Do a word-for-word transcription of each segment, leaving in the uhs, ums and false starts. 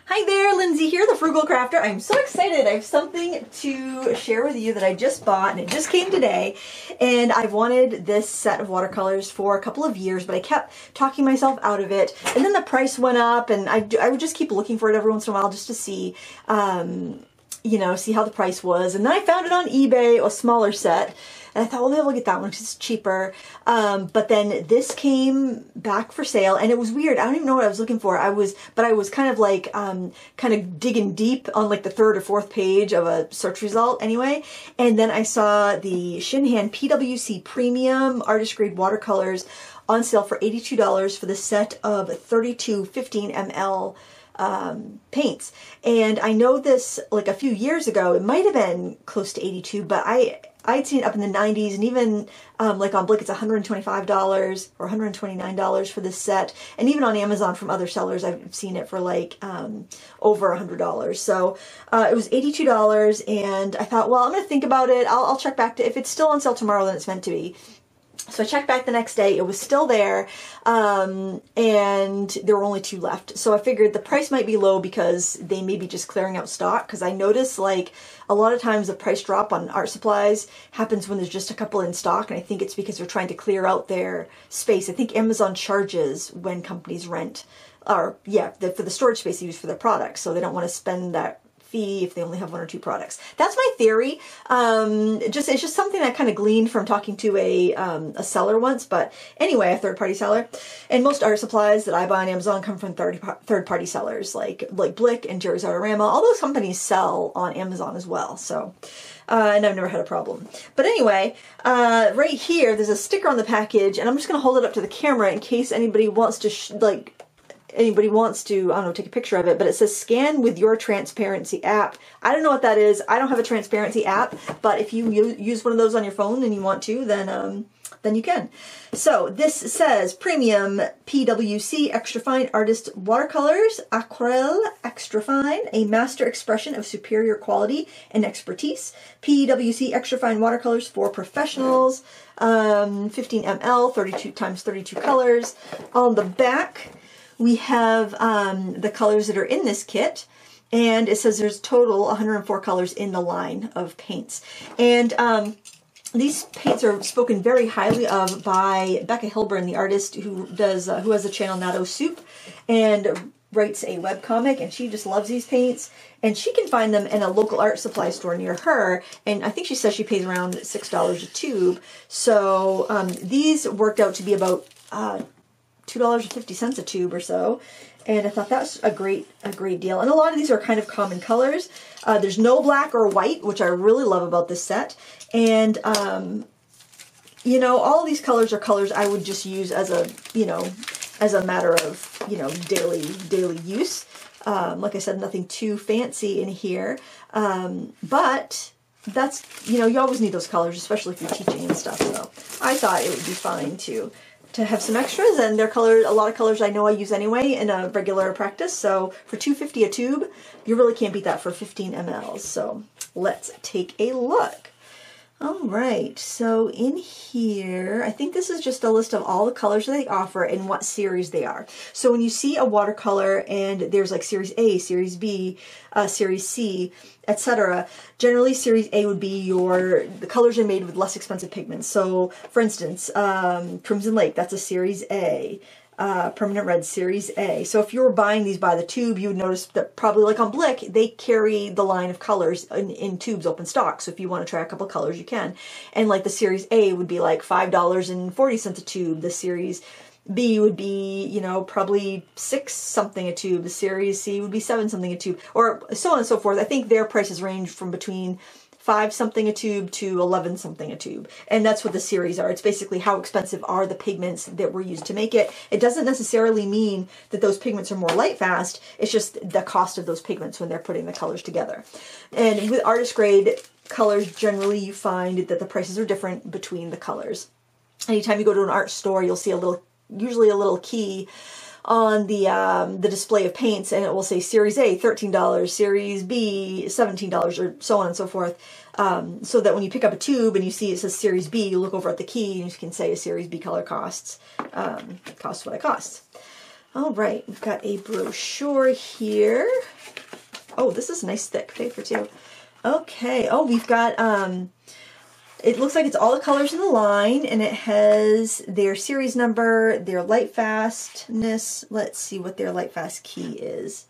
Hi there, Lindsay here, the Frugal Crafter. I'm so excited. I have something to share with you that I just bought, and it just came today. And I've wanted this set of watercolors for a couple of years, but I kept talking myself out of it. And then the price went up, and I, I would just keep looking for it every once in a while just to see, um, you know, see how the price was. And then I found it on eBay, a smaller set. And I thought, well, maybe I'll get that one because it's cheaper. Um, but then this came back for sale, and it was weird. I don't even know what I was looking for. I was, but I was kind of like, um, kind of digging deep on like the third or fourth page of a search result anyway. And then I saw the Shinhan P W C Premium Artist Grade Watercolors on sale for eighty-two dollars for the set of thirty-two fifteen milliliter um, paints. And I know this like a few years ago, it might have been close to eighty-two, but I, I'd seen it up in the nineties, and even um, like on Blick it's one hundred twenty-five dollars or one hundred twenty-nine dollars for this set. And even on Amazon from other sellers, I've seen it for like um, over one hundred dollars. So uh, it was eighty-two dollars, and I thought, well, I'm going to think about it. I'll, I'll check back to, if it's still on sale tomorrow, then it's meant to be. So I checked back the next day, it was still there, um, and there were only two left. So I figured the price might be low because they may be just clearing out stock, because I noticed like a lot of times the price drop on art supplies happens when there's just a couple in stock, and I think it's because they're trying to clear out their space. I think Amazon charges when companies rent, or yeah, the, for the storage space they use for their products, so they don't want to spend that fee if they only have one or two products. That's my theory. Um, just it's just something I kind of gleaned from talking to a um, a seller once. But anyway, a third party seller. And most art supplies that I buy on Amazon come from third third party sellers like like Blick and Jerry's Artorama. All those companies sell on Amazon as well. So. Uh, and I've never had a problem. But anyway, uh, right here, there's a sticker on the package, and I'm just going to hold it up to the camera in case anybody wants to sh like. Anybody wants to, I don't know, take a picture of it, but it says scan with your transparency app. I don't know what that is. I don't have a transparency app, but if you use one of those on your phone and you want to, then um, then you can. So this says Premium P W C Extra Fine Artist Watercolors, Aquarelle Extra Fine, a master expression of superior quality and expertise. P W C Extra Fine Watercolors for professionals, um, fifteen milliliters, thirty-two times thirty-two colors. On the back, we have um, the colors that are in this kit, and it says there's total one hundred four colors in the line of paints. And um, these paints are spoken very highly of by Becca Hilburn, the artist who does uh, who has the channel Natto Soup and writes a webcomic, and she just loves these paints. And she can find them in a local art supply store near her, and I think she says she pays around six dollars a tube. So um, these worked out to be about uh, two dollars and fifty cents a tube or so, and I thought that was a great a great deal. And a lot of these are kind of common colors. Uh, there's no black or white, which I really love about this set. And um, you know, all of these colors are colors I would just use as a you know as a matter of you know daily daily use. Um, like I said, nothing too fancy in here, um, but that's you know you always need those colors, especially if you're teaching and stuff. So I thought it would be fine to. to have some extras, and they're colored, a lot of colors I know I use anyway in a regular practice. So for two fifty a tube, you really can't beat that for fifteen milliliters. So let's take a look. All right, so in here, I think this is just a list of all the colors that they offer and what series they are. So when you see a watercolor and there's like Series A, Series B, uh, Series C, et cetera, generally Series A would be your, the colors are made with less expensive pigments. So for instance, um, Crimson Lake, that's a Series A. Uh, Permanent Red Series A. So if you were buying these by the tube, you would notice that probably like on Blick, they carry the line of colors in, in tubes open stock. So if you want to try a couple colors, you can. And like the Series A would be like five dollars and forty cents a tube. The Series B would be, you know, probably six something a tube. The Series C would be seven something a tube, or so on and so forth. I think their prices range from between five something a tube to eleven something a tube. And that's what the series are. It's basically how expensive are the pigments that were used to make it. It doesn't necessarily mean that those pigments are more light fast. It's just the cost of those pigments when they're putting the colors together. And with artist grade colors, generally you find that the prices are different between the colors. Anytime you go to an art store, you'll see a little, usually a little key on the um, the display of paints, and it will say Series A, thirteen dollars, Series B, seventeen dollars, or so on and so forth. Um, so that when you pick up a tube and you see it says Series B, you look over at the key and you can say a Series B color costs, um, costs what it costs. All right, we've got a brochure here. Oh, this is nice thick paper too. Okay. Oh, we've got, um, it looks like it's all the colors in the line, and it has their series number, their light fastness. Let's see what their light fast key is.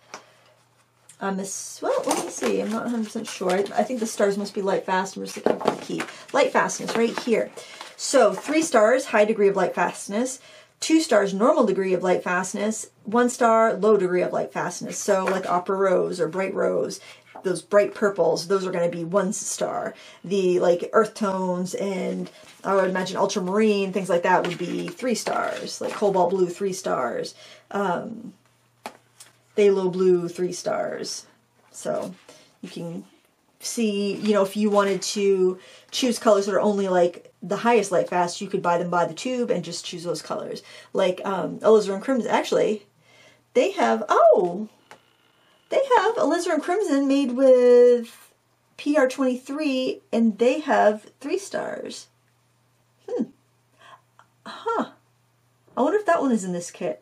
Um, this, well, let me see. I'm not one hundred percent sure. I, I think the stars must be light fast. I'm just looking for the key. Light fastness right here. So three stars, high degree of light fastness. Two stars, normal degree of light fastness. One star, low degree of light fastness. So like opera rose or bright rose, those bright purples, those are going to be one star. The like earth tones and I would imagine ultramarine, things like that would be three stars. Like cobalt blue, three stars. Um, phthalo blue, three stars. So you can see, you know, if you wanted to choose colors that are only like the highest light fast, you could buy them by the tube and just choose those colors. Like um, alizarin crimson, actually, they have, oh, they have alizarin crimson made with P R twenty-three, and they have three stars. Hmm. Huh. I wonder if that one is in this kit.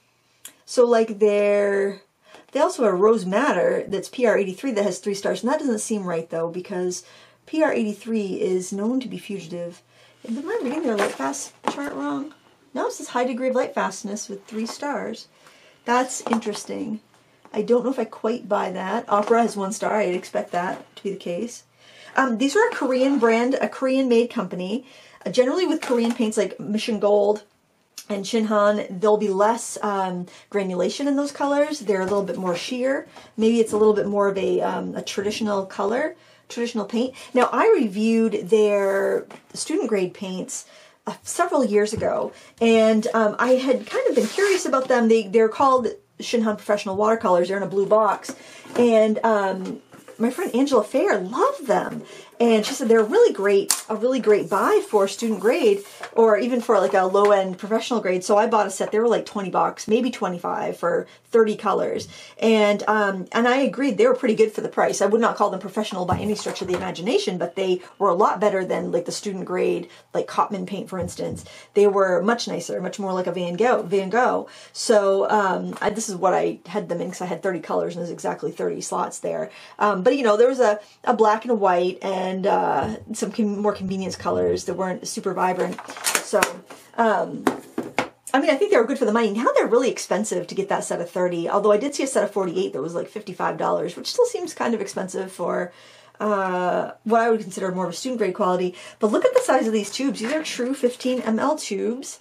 So like they're, they also have Rose Madder that's P R eighty-three that has three stars, and that doesn't seem right though, because P R eighty-three is known to be fugitive. Am I reading their light fast chart wrong? No, it says high degree of light fastness with three stars. That's interesting. I don't know if I quite buy that. Opera has one star. I'd expect that to be the case. Um, these are a Korean brand, a Korean-made company. Uh, generally with Korean paints like Mission Gold and Shinhan, there'll be less um, granulation in those colors. They're a little bit more sheer. Maybe it's a little bit more of a, um, a traditional color, traditional paint. Now, I reviewed their student grade paints uh, several years ago, and um, I had kind of been curious about them. They, they're called Shinhan Professional Watercolors. They're in a blue box, and um, my friend Angela Fair loved them, and she said they're really great, a really great buy for student grade, or even for like a low-end professional grade. So I bought a set. They were like twenty bucks, maybe twenty-five for thirty colors, and um, and I agreed they were pretty good for the price. I would not call them professional by any stretch of the imagination, but they were a lot better than like the student grade, like Cotman paint, for instance. They were much nicer, much more like a Van Gogh. Van Gogh. So um, I, this is what I had them in, because I had thirty colors, and there's exactly thirty slots there. Um, but you know, there was a, a black and a white, and and uh, some con more convenience colors that weren't super vibrant. So, um, I mean, I think they were good for the money. Now they're really expensive to get that set of thirty, although I did see a set of forty-eight that was like fifty-five dollars, which still seems kind of expensive for uh, what I would consider more of a student grade quality. But look at the size of these tubes. These are true fifteen milliliter tubes.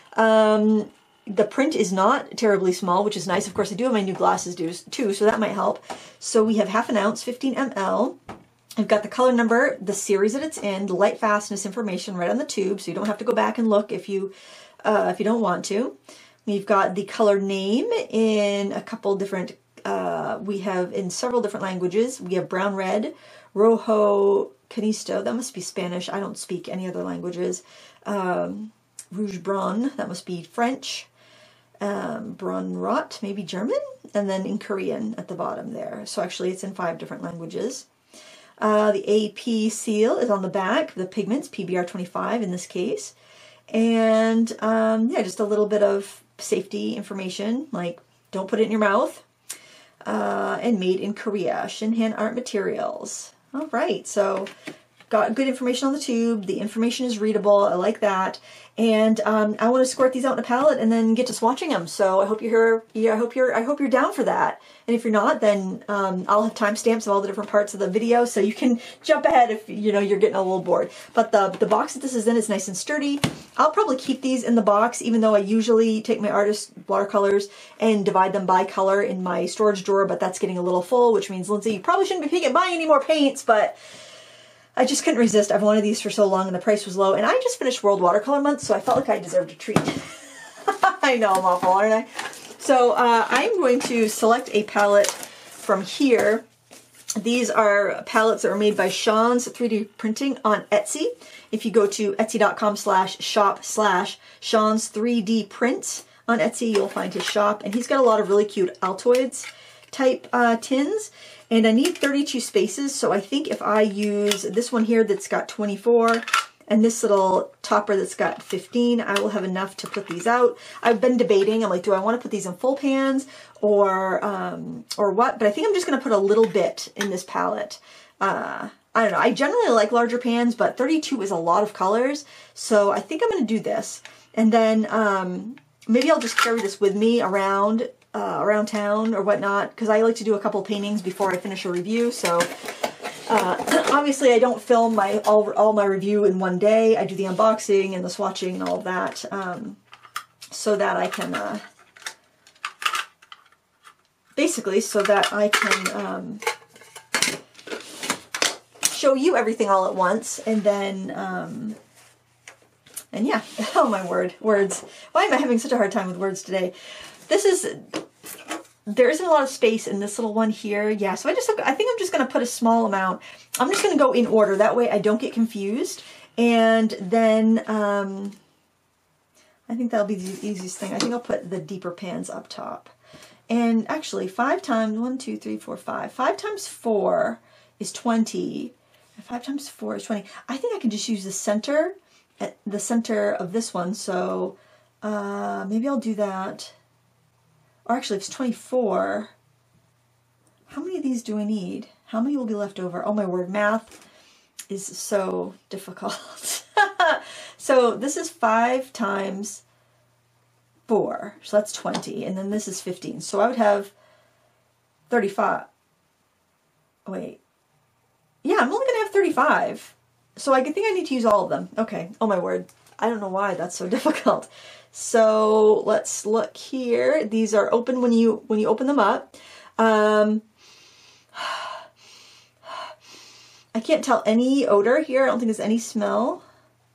Um, the print is not terribly small, which is nice. Of course, I do have my new glasses too, so that might help. So we have half an ounce, fifteen milliliters. I've got the color number, the series that it's in, the light fastness information right on the tube, so you don't have to go back and look if you uh, if you don't want to. We've got the color name in a couple different, uh, we have in several different languages. We have brown red, rojo canisto, that must be Spanish. I don't speak any other languages. Um, rouge brun, that must be French. Um, brun rot, maybe German, and then in Korean at the bottom there. So actually it's in five different languages. Uh, the A P seal is on the back, the pigments, P B R twenty-five in this case. And um, yeah, just a little bit of safety information, like don't put it in your mouth. Uh, and made in Korea, Shinhan Art Materials. All right, so got good information on the tube. The information is readable. I like that. And um, I want to squirt these out in a palette and then get to swatching them. So I hope you're here. Yeah, I hope you're. I hope you're down for that. And if you're not, then um, I'll have timestamps of all the different parts of the video, so you can jump ahead if you know you're getting a little bored. But the the box that this is in is nice and sturdy. I'll probably keep these in the box, even though I usually take my artist watercolors and divide them by color in my storage drawer. But that's getting a little full, which means Lindsay, you probably shouldn't be buying any more paints, but I just couldn't resist. I've wanted these for so long and the price was low. And I just finished World Watercolor Month, so I felt like I deserved a treat. I know I'm awful, aren't I? So uh, I'm going to select a palette from here. These are palettes that are made by Sean's three D Printing on Etsy. If you go to etsy.com slash shop slash Sean's three D Prints on Etsy, you'll find his shop. And he's got a lot of really cute Altoids type uh, tins. And I need thirty-two spaces, so I think if I use this one here that's got twenty-four, and this little topper that's got fifteen, I will have enough to put these out. I've been debating, I'm like, do I want to put these in full pans or um, or what? But I think I'm just going to put a little bit in this palette. Uh, I don't know, I generally like larger pans, but thirty-two is a lot of colors, so I think I'm going to do this. And then um, maybe I'll just carry this with me around uh, around town or whatnot, because I like to do a couple paintings before I finish a review, so... Uh, obviously I don't film my all, all my review in one day. I do the unboxing and the swatching and all of that, um, so that I can, uh, basically so that I can um, show you everything all at once, and then, um, and yeah, oh my word, words. Why am I having such a hard time with words today? This is... There isn't a lot of space in this little one here. Yeah, so I just, I think I'm just going to put a small amount. I'm just going to go in order. That way I don't get confused. And then, um, I think that'll be the easiest thing. I think I'll put the deeper pans up top. And actually, five times, one, two, three, four, five. Five times four is twenty. And five times four is twenty. I think I can just use the center, at the center of this one. So, uh, maybe I'll do that. Or actually, if it's twenty-four, how many of these do I need? How many will be left over? Oh my word, math is so difficult. So this is five times four, so that's twenty, and then this is fifteen. So I would have thirty-five. Wait. Yeah, I'm only going to have thirty-five. So I think I need to use all of them. Okay, oh my word. I don't know why that's so difficult. So let's look here. These are open when you when you open them up. Um, I can't tell any odor here. I don't think there's any smell.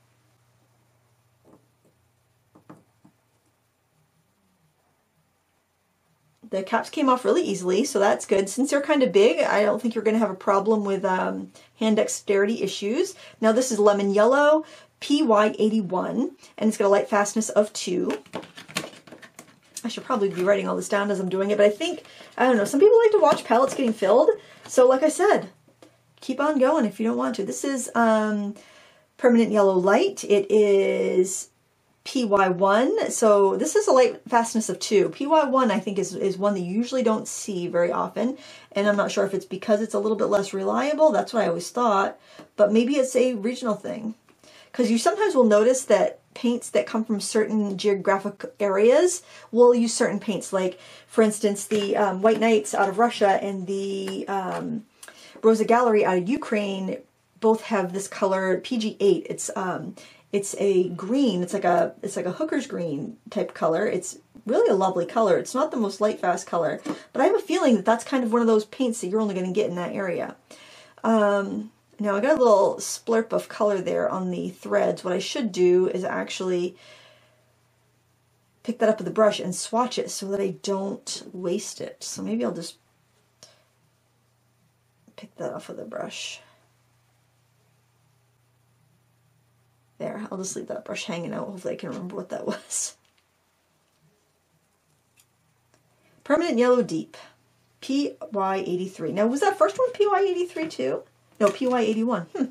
The caps came off really easily, so that's good. Since they're kind of big, I don't think you're going to have a problem with um, hand dexterity issues. Now this is lemon yellow, P Y eighty-one, and it's got a light fastness of two. I should probably be writing all this down as I'm doing it, but I think, I don't know, some people like to watch palettes getting filled. So like I said, keep on going if you don't want to. This is um, permanent yellow light. It is P Y one, so this is a light fastness of two. P Y one, I think, is, is one that you usually don't see very often, and I'm not sure if it's because it's a little bit less reliable. That's what I always thought, but maybe it's a regional thing. Because you sometimes will notice that paints that come from certain geographic areas will use certain paints. Like, for instance, the um, White Knights out of Russia and the um, Rosa Gallery out of Ukraine both have this color P G eight. It's um, it's a green. It's like a it's like a hooker's green type color. It's really a lovely color. It's not the most light fast color, but I have a feeling that that's kind of one of those paints that you're only going to get in that area. Um, Now I got a little splurp of color there on the threads. What I should do is actually pick that up with the brush and swatch it so that I don't waste it. So maybe I'll just pick that off with the brush. There, I'll just leave that brush hanging out. Hopefully I can remember what that was. Permanent Yellow Deep, P Y eighty-three. Now was that first one P Y eighty-three too? No, P Y eighty-one. Hmm.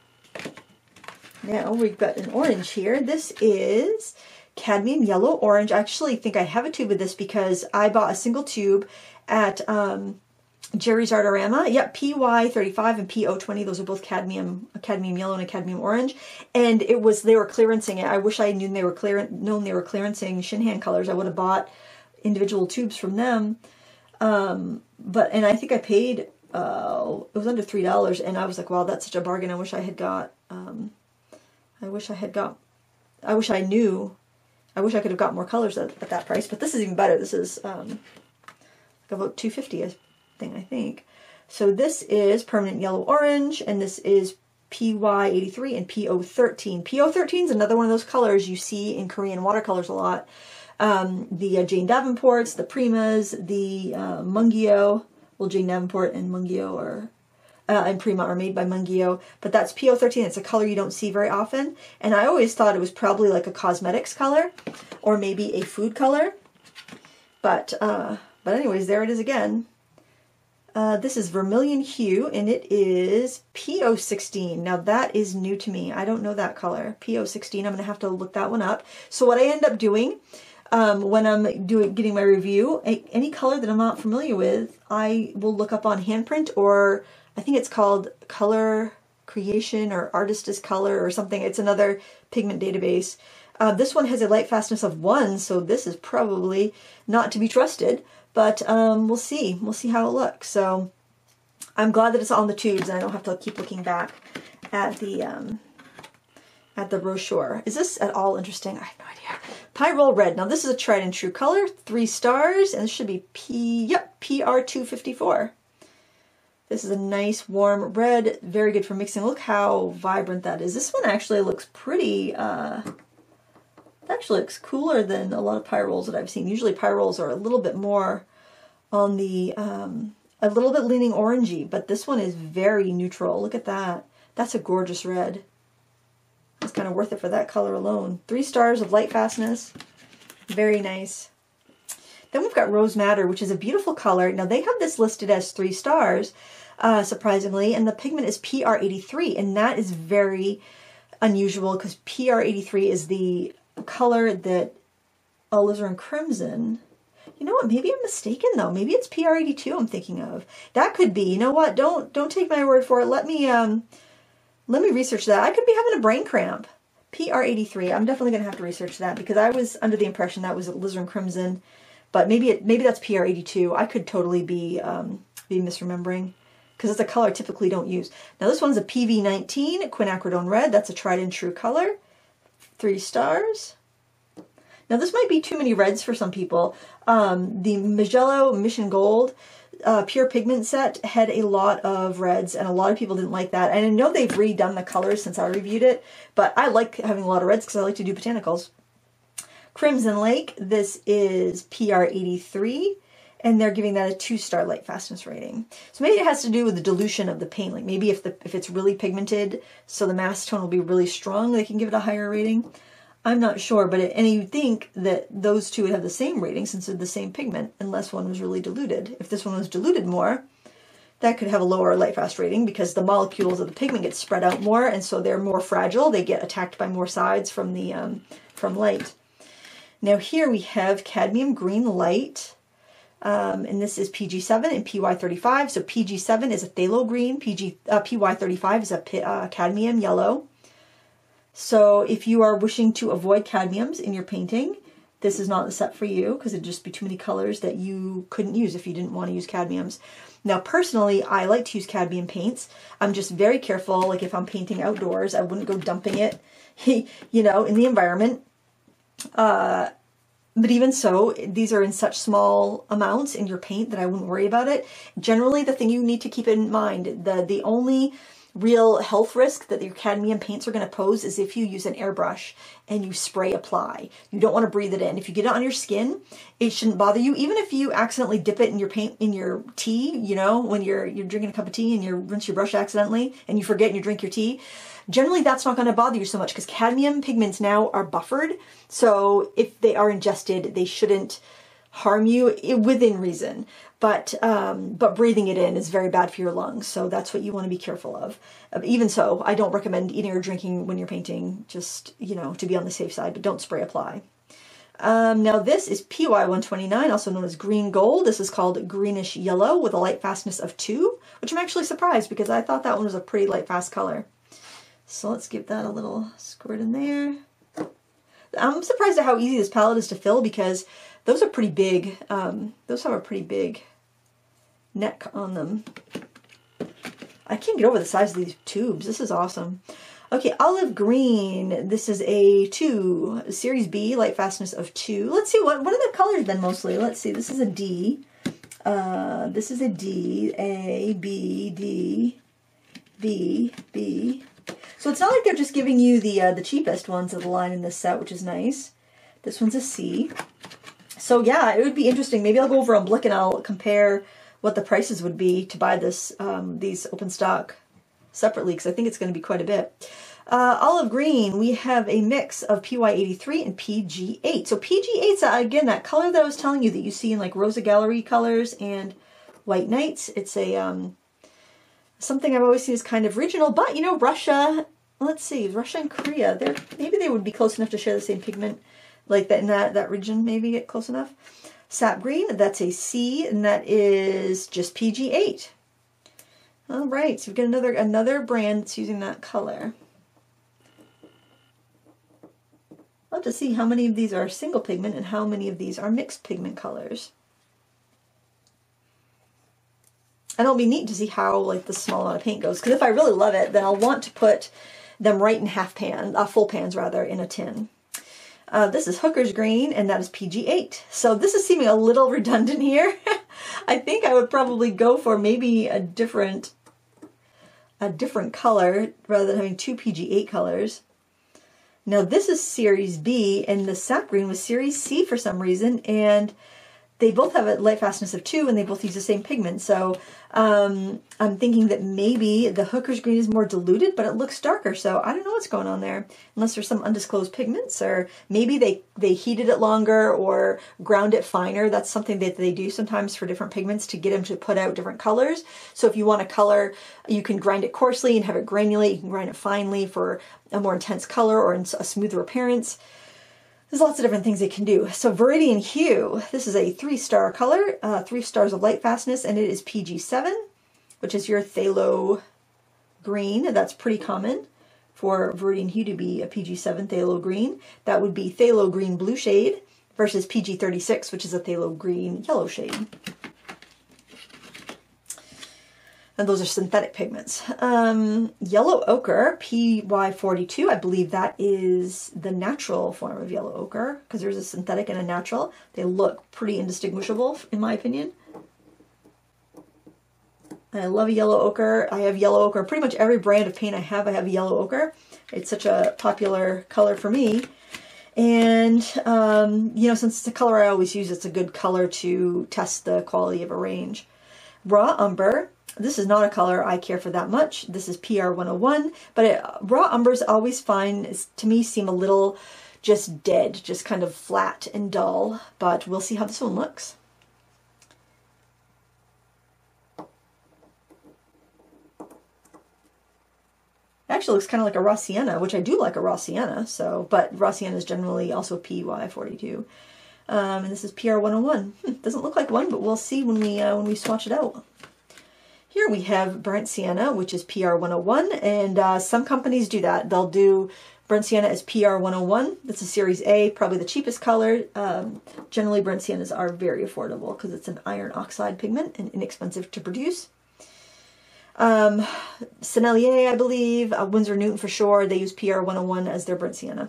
Now we've got an orange here. This is cadmium yellow orange. I actually think I have a tube of this because I bought a single tube at um, Jerry's Artorama. Yep, P Y thirty-five and P O twenty. Those are both cadmium, a cadmium yellow and a cadmium orange. And it was they were clearancing it. I wish I knew they were clear known they were clearancing Shinhan colors. I would have bought individual tubes from them. Um, but and I think I paid. Uh, it was under three dollars, and I was like, wow, that's such a bargain. I wish I had got, um, I wish I had got, I wish I knew, I wish I could have got more colors at, at that price, but this is even better. This is um, like about two fifty a thing, I think. So this is permanent yellow orange, and this is P Y eighty-three and P O thirteen. P O thirteen is another one of those colors you see in Korean watercolors a lot. Um, the uh, Jane Davenports, the Primas, the uh, Mungyo. Well, Jane Davenport and Mungyo are, uh, and Prima are made by Mungyo, but that's P O thirteen. It's a color you don't see very often, and I always thought it was probably like a cosmetics color, or maybe a food color, but, uh, but anyways, there it is again. Uh, this is Vermilion Hue, and it is P O sixteen. Now that is new to me. I don't know that color. P O sixteen, I'm going to have to look that one up. So what I end up doing um, when I'm doing getting my review, any color that I'm not familiar with, I will look up on Handprint, or I think it's called Color Creation or Artist Color or something. It's another pigment database. Uh, this one has a light fastness of one, so this is probably not to be trusted. But um, we'll see. We'll see how it looks. So I'm glad that it's on the tubes and I don't have to keep looking back at the um, at the brochure. Is this at all interesting? I have no idea. Pyrrole Red. Now this is a tried and true color, three stars, and this should be P. Yep, P R two fifty-four. This is a nice warm red, very good for mixing. Look how vibrant that is. This one actually looks pretty. Uh, It actually looks cooler than a lot of pyrroles that I've seen. Usually pyrroles are a little bit more on the, um, a little bit leaning orangey, but this one is very neutral. Look at that. That's a gorgeous red. It's kind of worth it for that color alone. Three stars of light fastness. Very nice. Then we've got Rose Madder, which is a beautiful color. Now they have this listed as three stars, uh, surprisingly, and the pigment is P R eighty-three, and that is very unusual because P R eighty-three is the color that alizarin crimson. You know what? Maybe I'm mistaken though. Maybe it's P R eighty-two I'm thinking of. That could be. You know what? Don't don't take my word for it. Let me um let me research that. I could be having a brain cramp. P R eighty-three. I'm definitely gonna have to research that because I was under the impression that was alizarin crimson, but maybe it maybe that's P R eighty-two. I could totally be um be misremembering because it's a color I typically don't use. Now this one's a P V nineteen quinacridone red. That's a tried and true color. Three stars. Now this might be too many reds for some people. Um, the Magello Mission Gold uh, Pure Pigment set had a lot of reds and a lot of people didn't like that. And I know they've redone the colors since I reviewed it, but I like having a lot of reds because I like to do botanicals. Crimson Lake, this is P R eighty-three. And they're giving that a two-star light fastness rating. So maybe it has to do with the dilution of the paint. Like maybe if the if it's really pigmented, so the mass tone will be really strong, they can give it a higher rating. I'm not sure, but it, and you'd think that those two would have the same rating since they're the same pigment, unless one was really diluted. If this one was diluted more, that could have a lower light fast rating because the molecules of the pigment get spread out more, and so they're more fragile. They get attacked by more sides from the um, from light. Now here we have Cadmium Green Light. Um, and this is P G seven and P Y thirty-five. So P G seven is a phthalo green, P G, uh, P Y thirty-five is a uh, cadmium yellow. So if you are wishing to avoid cadmiums in your painting, this is not the set for you because it'd just be too many colors that you couldn't use if you didn't want to use cadmiums. Now personally, I like to use cadmium paints. I'm just very careful, like if I'm painting outdoors, I wouldn't go dumping it, you know, in the environment. Uh, But even so, these are in such small amounts in your paint that I wouldn't worry about it. Generally, the thing you need to keep in mind, the, the only real health risk that your cadmium paints are going to pose is if you use an airbrush and you spray apply. You don't want to breathe it in. If you get it on your skin, it shouldn't bother you. Even if you accidentally dip it in your paint, in your tea, you know, when you're, you're drinking a cup of tea and you rinse your brush accidentally and you forget and you drink your tea, generally that's not going to bother you so much because cadmium pigments now are buffered. So if they are ingested, they shouldn't harm you within reason. But um, but breathing it in is very bad for your lungs. So that's what you want to be careful of. Even so, I don't recommend eating or drinking when you're painting, just, you know, to be on the safe side, but don't spray apply. Um, now this is P Y one twenty-nine, also known as green gold. This is called greenish yellow with a light fastness of two, which I'm actually surprised because I thought that one was a pretty light fast color. So let's give that a little squirt in there. I'm surprised at how easy this palette is to fill because those are pretty big. Um, those have a pretty big neck on them. I can't get over the size of these tubes. This is awesome. Okay, olive green. This is a two, series B, light fastness of two. Let's see, what, what are the colors then mostly? Let's see, this is a D. Uh, this is a D, A, B, D, B, B. So it's not like they're just giving you the uh, the cheapest ones of the line in this set, which is nice. This one's a C. So yeah, it would be interesting. Maybe I'll go over on Blick and I'll compare what the prices would be to buy this um, these open stock separately because I think it's going to be quite a bit. Uh, olive green, we have a mix of P Y eighty-three and P G eight. So P G eight's, uh, again, that color that I was telling you that you see in like Rosa Gallery colors and White Nights. It's a um, something I've always seen as kind of regional, but you know, Russia, let's see, Russia and Korea, they're, maybe they would be close enough to share the same pigment, like that in that, that region, maybe get close enough. Sap Green, that's a C, and that is just P G eight. All right, so we've got another, another brand that's using that color. I'll have to see how many of these are single pigment and how many of these are mixed pigment colors. And it'll be neat to see how like the small amount of paint goes, because if I really love it, then I'll want to put them right in half pan, uh, full pans rather, in a tin. Uh, this is Hooker's Green, and that is P G eight. So this is seeming a little redundant here. I think I would probably go for maybe a different, a different color rather than having two P G eight colors. Now this is Series B, and the Sap Green was Series C for some reason, and they both have a light fastness of two, and they both use the same pigment. So um, I'm thinking that maybe the Hooker's Green is more diluted, but it looks darker. So I don't know what's going on there, unless there's some undisclosed pigments, or maybe they, they heated it longer or ground it finer. That's something that they do sometimes for different pigments to get them to put out different colors. So if you want a color, you can grind it coarsely and have it granulate. You can grind it finely for a more intense color or a smoother appearance. There's lots of different things they can do. So Viridian Hue, this is a three-star color, uh, three stars of light fastness, and it is P G seven, which is your phthalo green. That's pretty common for Viridian Hue to be a P G seven phthalo green. That would be phthalo green blue shade versus P G thirty-six, which is a phthalo green yellow shade. And those are synthetic pigments. Um, yellow ochre, P Y forty-two, I believe that is the natural form of yellow ochre, because there's a synthetic and a natural. They look pretty indistinguishable, in my opinion. I love a yellow ochre. I have yellow ochre. Pretty much every brand of paint I have, I have yellow ochre. It's such a popular color for me. And, um, you know, since it's a color I always use, it's a good color to test the quality of a range. Raw umber. This is not a color I care for that much. This is P R one oh one, but it, raw umbers always find, to me, seem a little just dead, just kind of flat and dull, but we'll see how this one looks. It actually looks kind of like a raw sienna, which I do like a raw sienna, so, but raw sienna is generally also P Y forty-two. Um, and this is P R one oh one. Hmm, doesn't look like one, but we'll see when we, uh, when we swatch it out. Here we have burnt sienna, which is P R one oh one, and uh, some companies do that. They'll do burnt sienna as P R one oh one. That's a Series A, probably the cheapest color. Um, generally, burnt siennas are very affordable because it's an iron oxide pigment and inexpensive to produce. Um, Sennelier, I believe, uh, Winsor Newton for sure, they use P R one oh one as their burnt sienna.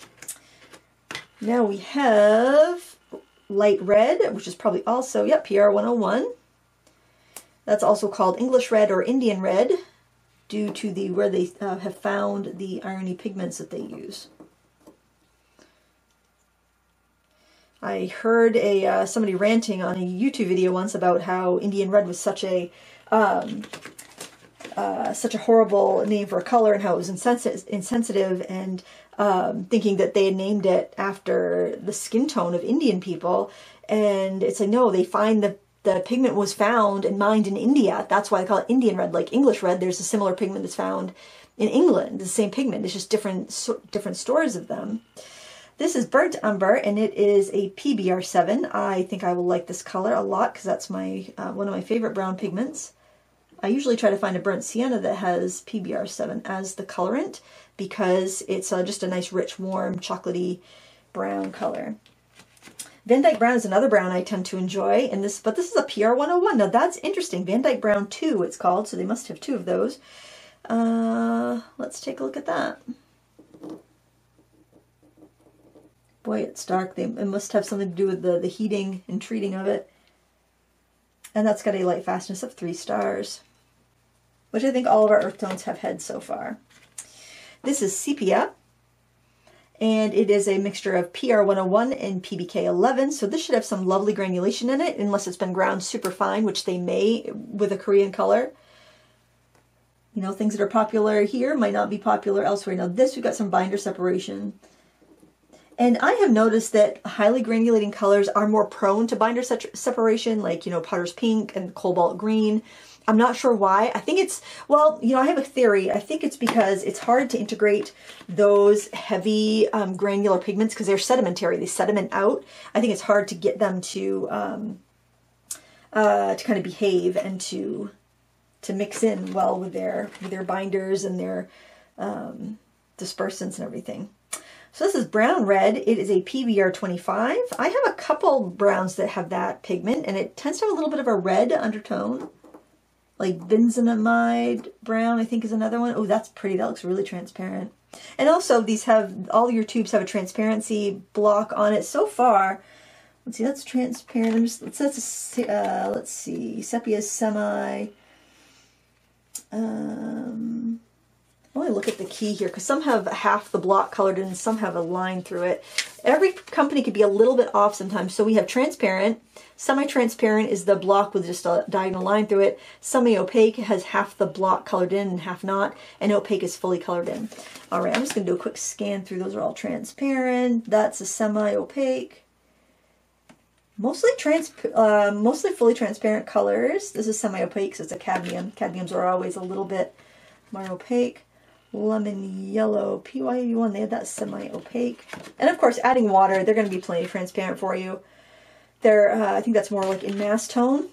Now we have light red, which is probably also, yep, P R one oh one. That's also called English red or Indian red, due to the where they uh, have found the irony pigments that they use. I heard a uh, somebody ranting on a YouTube video once about how Indian red was such a um, uh, such a horrible name for a color, and how it was insensi insensitive, and um, thinking that they had named it after the skin tone of Indian people. And it's like, no, they find the The pigment was found and mined in India. That's why they call it Indian red. Like English red, there's a similar pigment that's found in England. The same pigment. It's just different different stores of them. This is burnt umber, and it is a P B R seven. I think I will like this color a lot because that's my uh, one of my favorite brown pigments. I usually try to find a burnt sienna that has P B R seven as the colorant because it's uh, just a nice, rich, warm, chocolatey brown color. Van Dyke Brown is another brown I tend to enjoy, and this, but this is a P R one oh one. Now that's interesting. Van Dyke Brown two, it's called, so they must have two of those. Uh, let's take a look at that. Boy, it's dark. They, it must have something to do with the, the heating and treating of it. And that's got a light fastness of three stars, which I think all of our earth tones have had so far. This is Sepia. And it is a mixture of P R one oh one and P B K eleven, so this should have some lovely granulation in it, unless it's been ground super fine, which they may with a Korean color. You know, things that are popular here might not be popular elsewhere. Now this, we've got some binder separation. And I have noticed that highly granulating colors are more prone to binder separation, like, you know, Potter's Pink and Cobalt Green. I'm not sure why. I think it's, well, you know, I have a theory. I think it's because it's hard to integrate those heavy um, granular pigments because they're sedimentary. They sediment out. I think it's hard to get them to um, uh, to kind of behave and to to mix in well with their with their binders and their um, dispersants and everything. So this is brown red. It is a P B R twenty-five. I have a couple browns that have that pigment, and it tends to have a little bit of a red undertone. Like benzoamide brown, I think, is another one. Oh, that's pretty. That looks really transparent. And also, these have, all your tubes have a transparency block on it. So far, let's see, that's transparent. I'm just, let's, uh, let's see, sepia semi. Um, I want to look at the key here because some have half the block colored in and some have a line through it. Every company could be a little bit off sometimes. So we have transparent. Semi-transparent is the block with just a diagonal line through it. Semi-opaque has half the block colored in and half not. And opaque is fully colored in. All right, I'm just going to do a quick scan through. Those are all transparent. That's a semi-opaque. Mostly trans, uh, mostly fully transparent colors. This is semi-opaque, so it's a cadmium. Cadmiums are always a little bit more opaque. Lemon yellow, P Y eighty-one, they had that semi-opaque. And of course, adding water, they're going to be plenty transparent for you. They're, uh, I think that's more like in mass tone.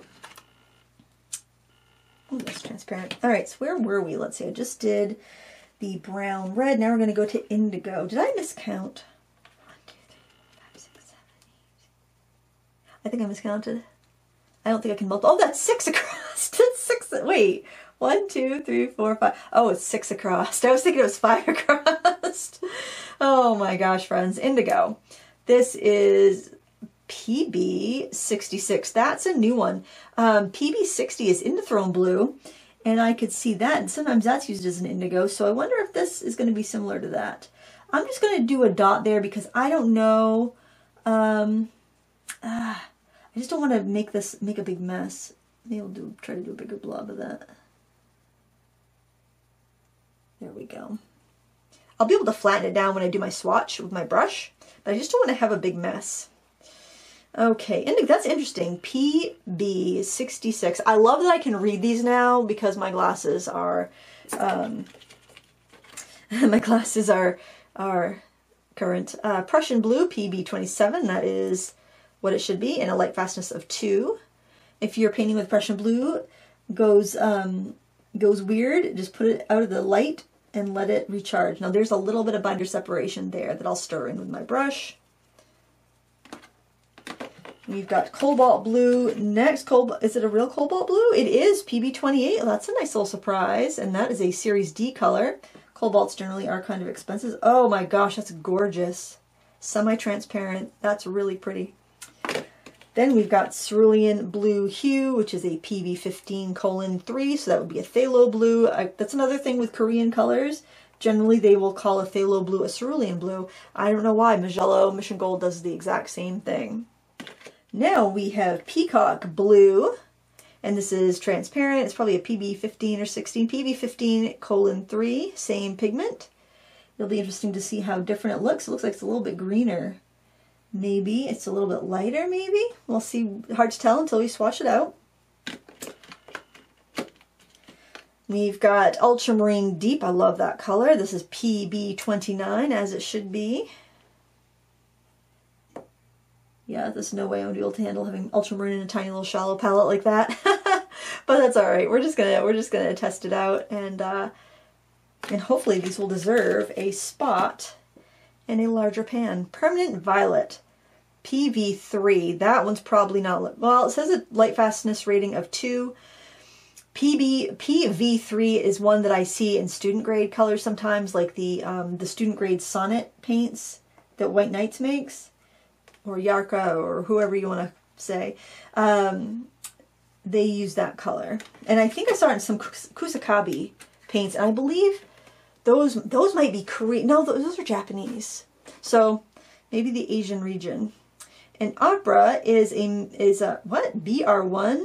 Oh, that's transparent. All right, so where were we? Let's see, I just did the brown red. Now we're going to go to indigo. Did I miscount? One, two, three, five, six, seven, eight. I think I miscounted. I don't think I can multiply. Oh, that's six across. That's six. Wait. One, two, three, four, five. Oh, it's six across. I was thinking it was five across. Oh my gosh, friends. Indigo. This is P B sixty-six. That's a new one. Um, P B sixty is Indothrone blue, and I could see that. And sometimes that's used as an indigo. So I wonder if this is going to be similar to that. I'm just going to do a dot there because I don't know. Um, ah, I just don't want to make this make a big mess. Maybe I'll do try to do a bigger blob of that. There we go. I'll be able to flatten it down when I do my swatch with my brush, but I just don't want to have a big mess. Okay, and that's interesting. P B sixty-six. I love that I can read these now because my glasses are, um, my glasses are are current. Uh, Prussian blue, P B twenty-seven. That is what it should be, and a light fastness of two. If you're painting with Prussian blue, goes um, goes weird, just put it out of the light and let it recharge. Now there's a little bit of binder separation there that I'll stir in with my brush. We've got cobalt blue. Next, cobalt, is it a real cobalt blue? It is P B twenty-eight. Oh, that's a nice little surprise. And that is a Series D color. Cobalts generally are kind of expensive. Oh my gosh, that's gorgeous. Semi-transparent. That's really pretty. Then we've got cerulean blue hue, which is a P B fifteen colon three, so that would be a phthalo blue. I, that's another thing with Korean colors. Generally, they will call a phthalo blue a cerulean blue. I don't know why. Magello Mission Gold does the exact same thing. Now we have peacock blue, and this is transparent. It's probably a P B fifteen or sixteen. P B fifteen colon three, same pigment. It'll be interesting to see how different it looks. It looks like it's a little bit greener. Maybe it's a little bit lighter, maybe. We'll see. Hard to tell until we swatch it out. We've got Ultramarine Deep. I love that color. This is P B twenty-nine, as it should be. Yeah, there's no way I'm gonna be able to handle having ultramarine in a tiny little shallow palette like that. But that's all right. We're just gonna we're just gonna test it out, and uh, and hopefully these will deserve a spot in a larger pan. Permanent Violet, P V three. That one's probably not, well, it says a light fastness rating of two. P B, P V three is one that I see in student grade colors sometimes, like the um, the student grade Sonnet paints that White Nights makes, or Yarka, or whoever you want to say. Um, they use that color. And I think I saw it in some Kusakabe paints, and I believe Those those might be Korean. No, those, those are Japanese. So maybe the Asian region. And Opera is a is a what? B R one.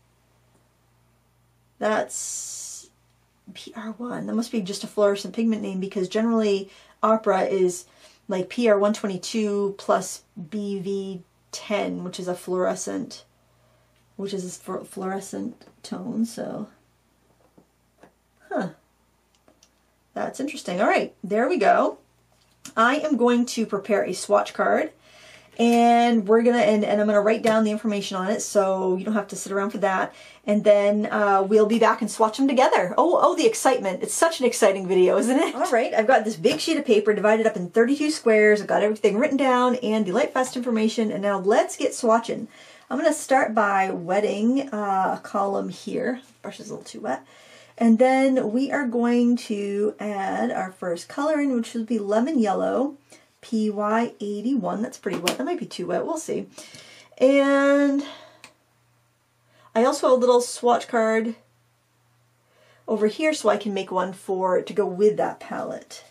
That's B R one. That must be just a fluorescent pigment name, because generally Opera is like P R one twenty-two plus B V ten, which is a fluorescent, which is a fluorescent tone. So, huh. That's interesting. All right, there we go. I am going to prepare a swatch card, and we're gonna and, and I'm gonna write down the information on it so you don't have to sit around for that. And then uh, we'll be back and swatch them together. Oh, oh, the excitement! It's such an exciting video, isn't it? All right, I've got this big sheet of paper divided up in thirty-two squares. I've got everything written down and the Lightfast information. And now let's get swatching. I'm gonna start by wetting uh, a column here. The brush is a little too wet. And then we are going to add our first color in, which will be lemon yellow, P Y eighty-one. That's pretty wet. That might be too wet. We'll see. And I also have a little swatch card over here so I can make one for to go with that palette.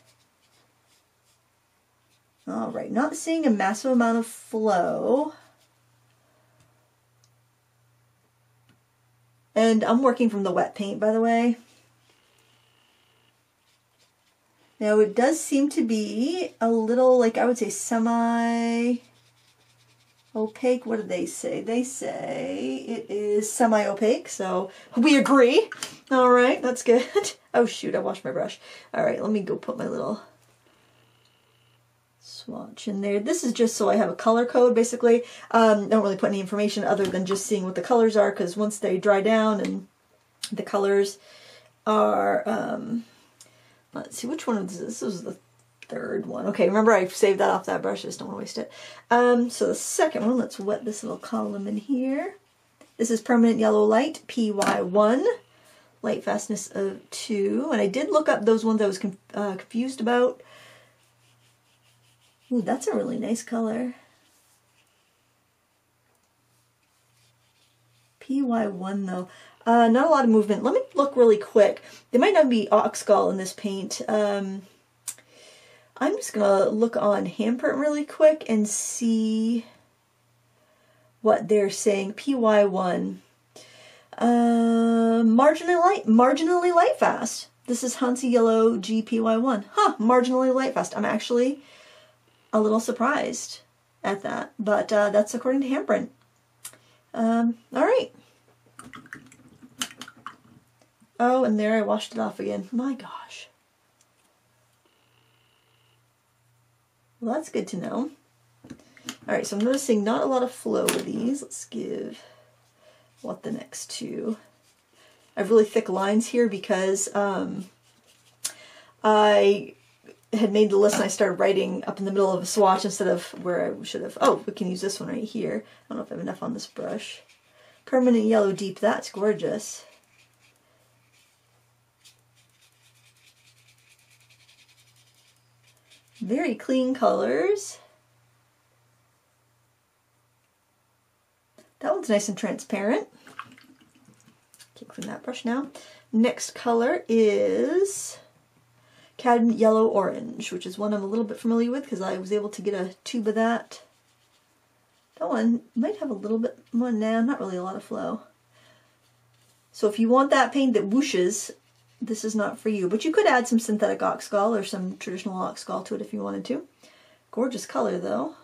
All right, not seeing a massive amount of flow. And I'm working from the wet paint, by the way. Now it does seem to be a little, like I would say, semi-opaque. What did they say? They say it is semi-opaque, so we agree. All right, that's good. Oh shoot, I washed my brush. All right, let me go put my little swatch in there. This is just so I have a color code, basically. Um, don't really put any information other than just seeing what the colors are, because once they dry down and the colors are, um, let's see, which one is this? This was the third one. Okay, remember I saved that off that brush, I just don't want to waste it. Um, so the second one, let's wet this little column in here. This is Permanent Yellow Light, P Y one, light fastness of two, and I did look up those ones I was conf uh, confused about. Ooh, that's a really nice color. P Y one though. Uh, not a lot of movement. Let me look really quick. There might not be oxgall in this paint. Um, I'm just going to look on Handprint really quick and see what they're saying. P Y one. Uh, marginally light, marginally light fast. This is Hansi Yellow G P Y one. Huh, marginally light fast. I'm actually a little surprised at that, but uh, that's according to Handprint. Um, all right. Oh, and there I washed it off again. My gosh. Well, that's good to know. All right, so I'm noticing not a lot of flow with these. Let's give what the next two. I have really thick lines here because um, I had made the list and I started writing up in the middle of a swatch instead of where I should have. Oh, we can use this one right here. I don't know if I have enough on this brush. Permanent Yellow Deep, that's gorgeous. Very clean colors. That one's nice and transparent. Can't clean that brush now. Next color is Cadmium Yellow Orange, which is one I'm a little bit familiar with because I was able to get a tube of that. That one might have a little bit more, nah, not really a lot of flow. So if you want that paint that whooshes, this is not for you. But you could add some synthetic oxgall or some traditional oxgall to it if you wanted to. Gorgeous color though.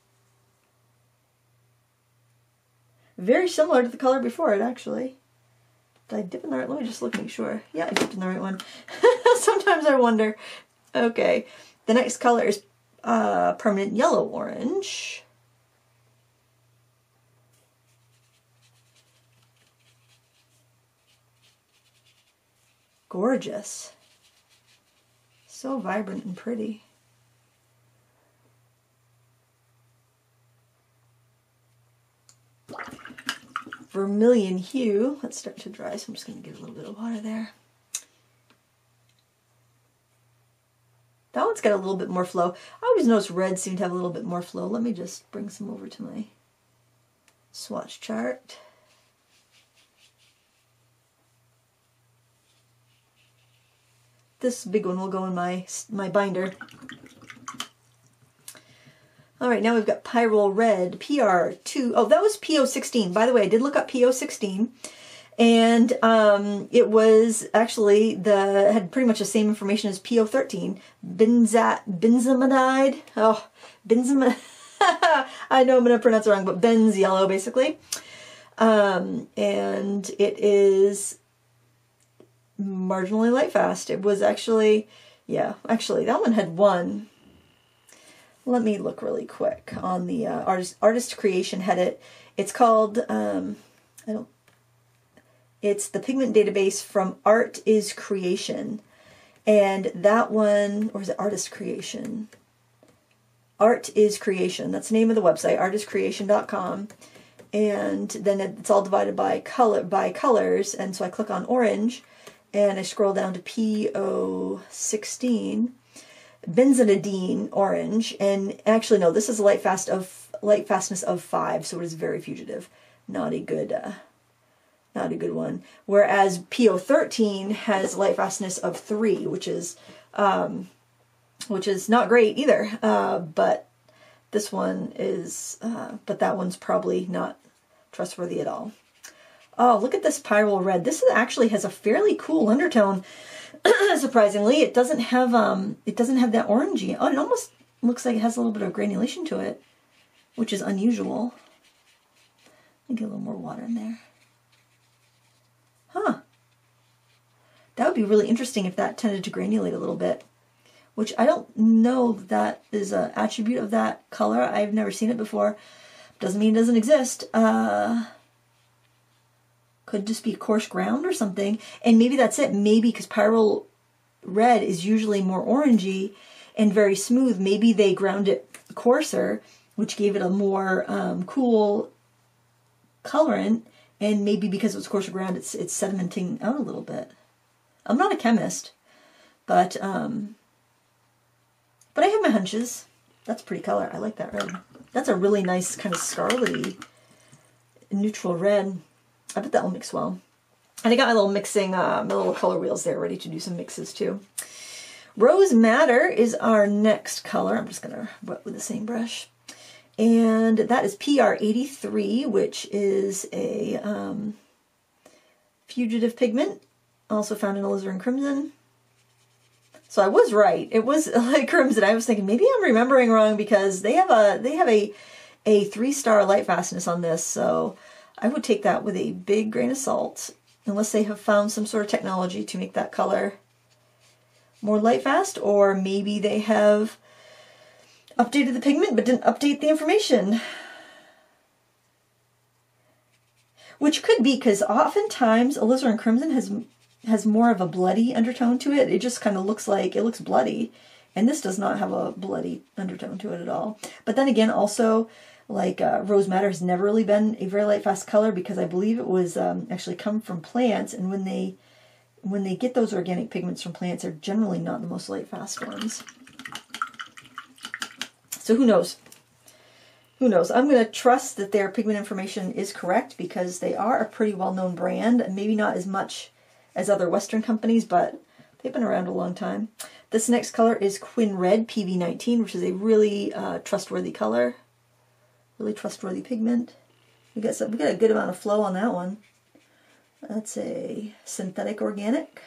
Very similar to the color before it actually. Did I dip in the right? Let me just look and make sure. Yeah, I dipped in the right one. Sometimes I wonder. Okay, the next color is uh, Permanent Yellow Orange. Gorgeous. So vibrant and pretty. Vermilion hue. Let's start to dry, so I'm just going to get a little bit of water there. That one's got a little bit more flow. I always notice reds seem to have a little bit more flow. Let me just bring some over to my swatch chart. This big one will go in my, my binder. All right, now we've got Pyrrole Red, P R two. Oh, that was P O sixteen. By the way, I did look up P O sixteen. And um, it was actually the had pretty much the same information as P O thirteen, benza benzamidine. Oh, benzamidine. I know I'm going to pronounce it wrong, but benz yellow basically. Um, and it is marginally light fast. It was actually, yeah, actually that one had one. Let me look really quick on the uh, artist artist creation had it. It's called um, I don't. It's the pigment database from Art is Creation, and that one, or is it Artist Creation? Art is Creation. That's the name of the website, artist creation dot com. And then it's all divided by color by colors, and so I click on orange, and I scroll down to P O sixteen. Benzonidine orange, and actually no, this is a light fast of light fastness of five, so it is very fugitive. Not a good, uh, not a good one. Whereas P O thirteen has light fastness of three, which is, um, which is not great either. Uh, but this one is, uh, but that one's probably not trustworthy at all. Oh, look at this pyrrole red. This actually has a fairly cool undertone. Surprisingly, it doesn't have um, it doesn't have that orangey. Oh, it almost looks like it has a little bit of granulation to it, which is unusual. Let me get a little more water in there. Huh. That would be really interesting if that tended to granulate a little bit, which I don't know that is an attribute of that color. I've never seen it before. Doesn't mean it doesn't exist. Uh, could just be coarse ground or something. And maybe that's it. Maybe because pyrrole red is usually more orangey and very smooth. Maybe they ground it coarser, which gave it a more um, cool colorant. And maybe because it was coarser ground, it's, it's sedimenting out a little bit. I'm not a chemist, but um, but I have my hunches. That's a pretty color. I like that red. That's a really nice kind of scarlety neutral red. I bet that will mix well. And I got my little mixing, uh, my little color wheels there ready to do some mixes too. Rose Madder is our next color. I'm just going to wet with the same brush. And that is P R eighty-three, which is a um, fugitive pigment, also found in alizarin crimson. So I was right. It was like crimson. I was thinking maybe I'm remembering wrong because they have a they have a a three-star light fastness on this. So I would take that with a big grain of salt, unless they have found some sort of technology to make that color more light fast, or maybe they have updated the pigment but didn't update the information. Which could be because oftentimes alizarin crimson has has more of a bloody undertone to it. It just kind of looks like, it looks bloody. And this does not have a bloody undertone to it at all. But then again, also, like uh, Rose Madder has never really been a very light fast color because I believe it was um, actually come from plants, and when they when they get those organic pigments from plants, they're generally not the most light fast ones. So who knows? Who knows? I'm going to trust that their pigment information is correct because they are a pretty well-known brand, and maybe not as much as other Western companies, but they've been around a long time. This next color is Quin Red P V nineteen, which is a really uh, trustworthy color. Really trustworthy pigment. We got some, we got a good amount of flow on that one. That's a synthetic organic.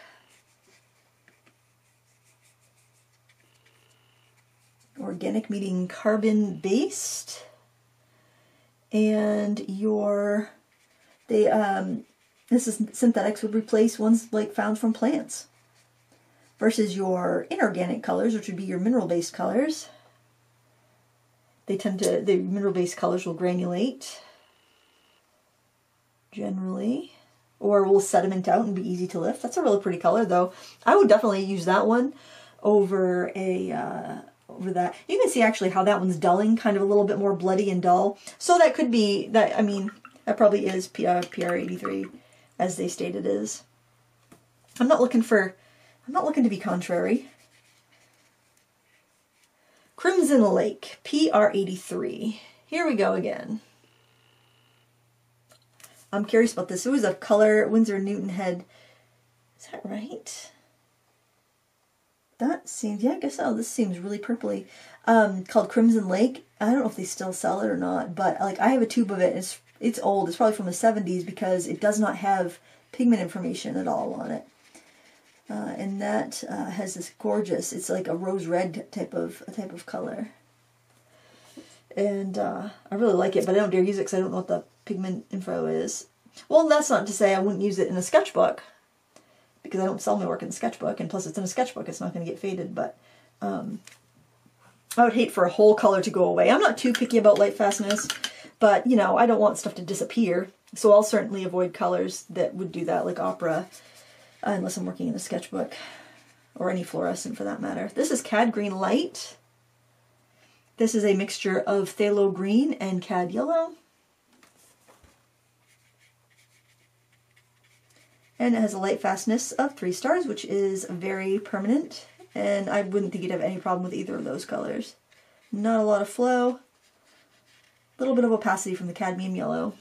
Organic meaning carbon based. And your they um this is synthetics would replace ones like found from plants. Versus your inorganic colors, which would be your mineral based colors. They tend to, the mineral-based colors will granulate, generally, or will sediment out and be easy to lift. That's a really pretty color, though. I would definitely use that one over a uh, over that. You can see actually how that one's dulling, kind of a little bit more bloody and dull. So that could be that. I mean, that probably is P R eighty-three, as they state it is. I'm not looking for. I'm not looking to be contrary. Crimson Lake, P R eighty-three. Here we go again. I'm curious about this. It was a color Winsor Newton had. Is that right? That seems, yeah, I guess so. This seems really purpley. Um, called Crimson Lake. I don't know if they still sell it or not, but like I have a tube of it. It's it's old. It's probably from the seventies because it does not have pigment information at all on it. Uh, and that uh, has this gorgeous, it's like a rose red type of type of color. And uh, I really like it, but I don't dare use it because I don't know what the pigment info is. Well, that's not to say I wouldn't use it in a sketchbook, because I don't sell my work in a sketchbook, and plus it's in a sketchbook, it's not going to get faded, but um, I would hate for a whole color to go away. I'm not too picky about light fastness, but, you know, I don't want stuff to disappear, so I'll certainly avoid colors that would do that, like opera, uh, unless I'm working in a sketchbook, or any fluorescent for that matter. This is Cad Green Light. This is a mixture of phthalo green and cad yellow. And it has a light fastness of three stars, which is very permanent. And I wouldn't think you'd have any problem with either of those colors. Not a lot of flow. A little bit of opacity from the cadmium yellow.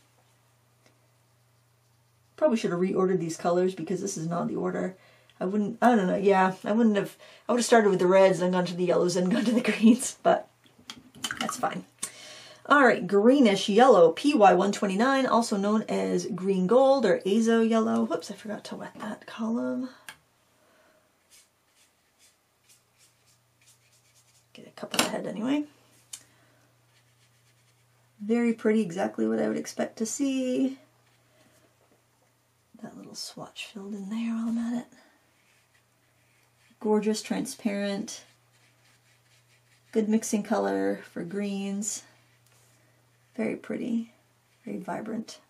Probably should have reordered these colors because this is not the order. I wouldn't, I don't know, yeah, I wouldn't have, I would have started with the reds and gone to the yellows and gone to the greens, but that's fine. All right, greenish yellow, P Y one twenty-nine, also known as green gold or azo yellow. Whoops, I forgot to wet that column. Get a couple ahead anyway. Very pretty, exactly what I would expect to see. That little swatch filled in there while I'm at it. Gorgeous, transparent, good mixing color for greens. Very pretty, very vibrant.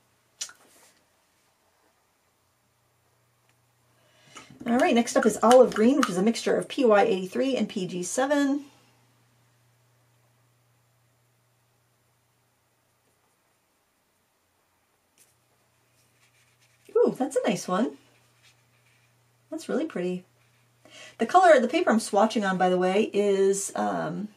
All right, next up is olive green, which is a mixture of P Y eighty-three and P G seven. Ooh, that's a nice one. That's really pretty. The color, the paper I'm swatching on, by the way, is um,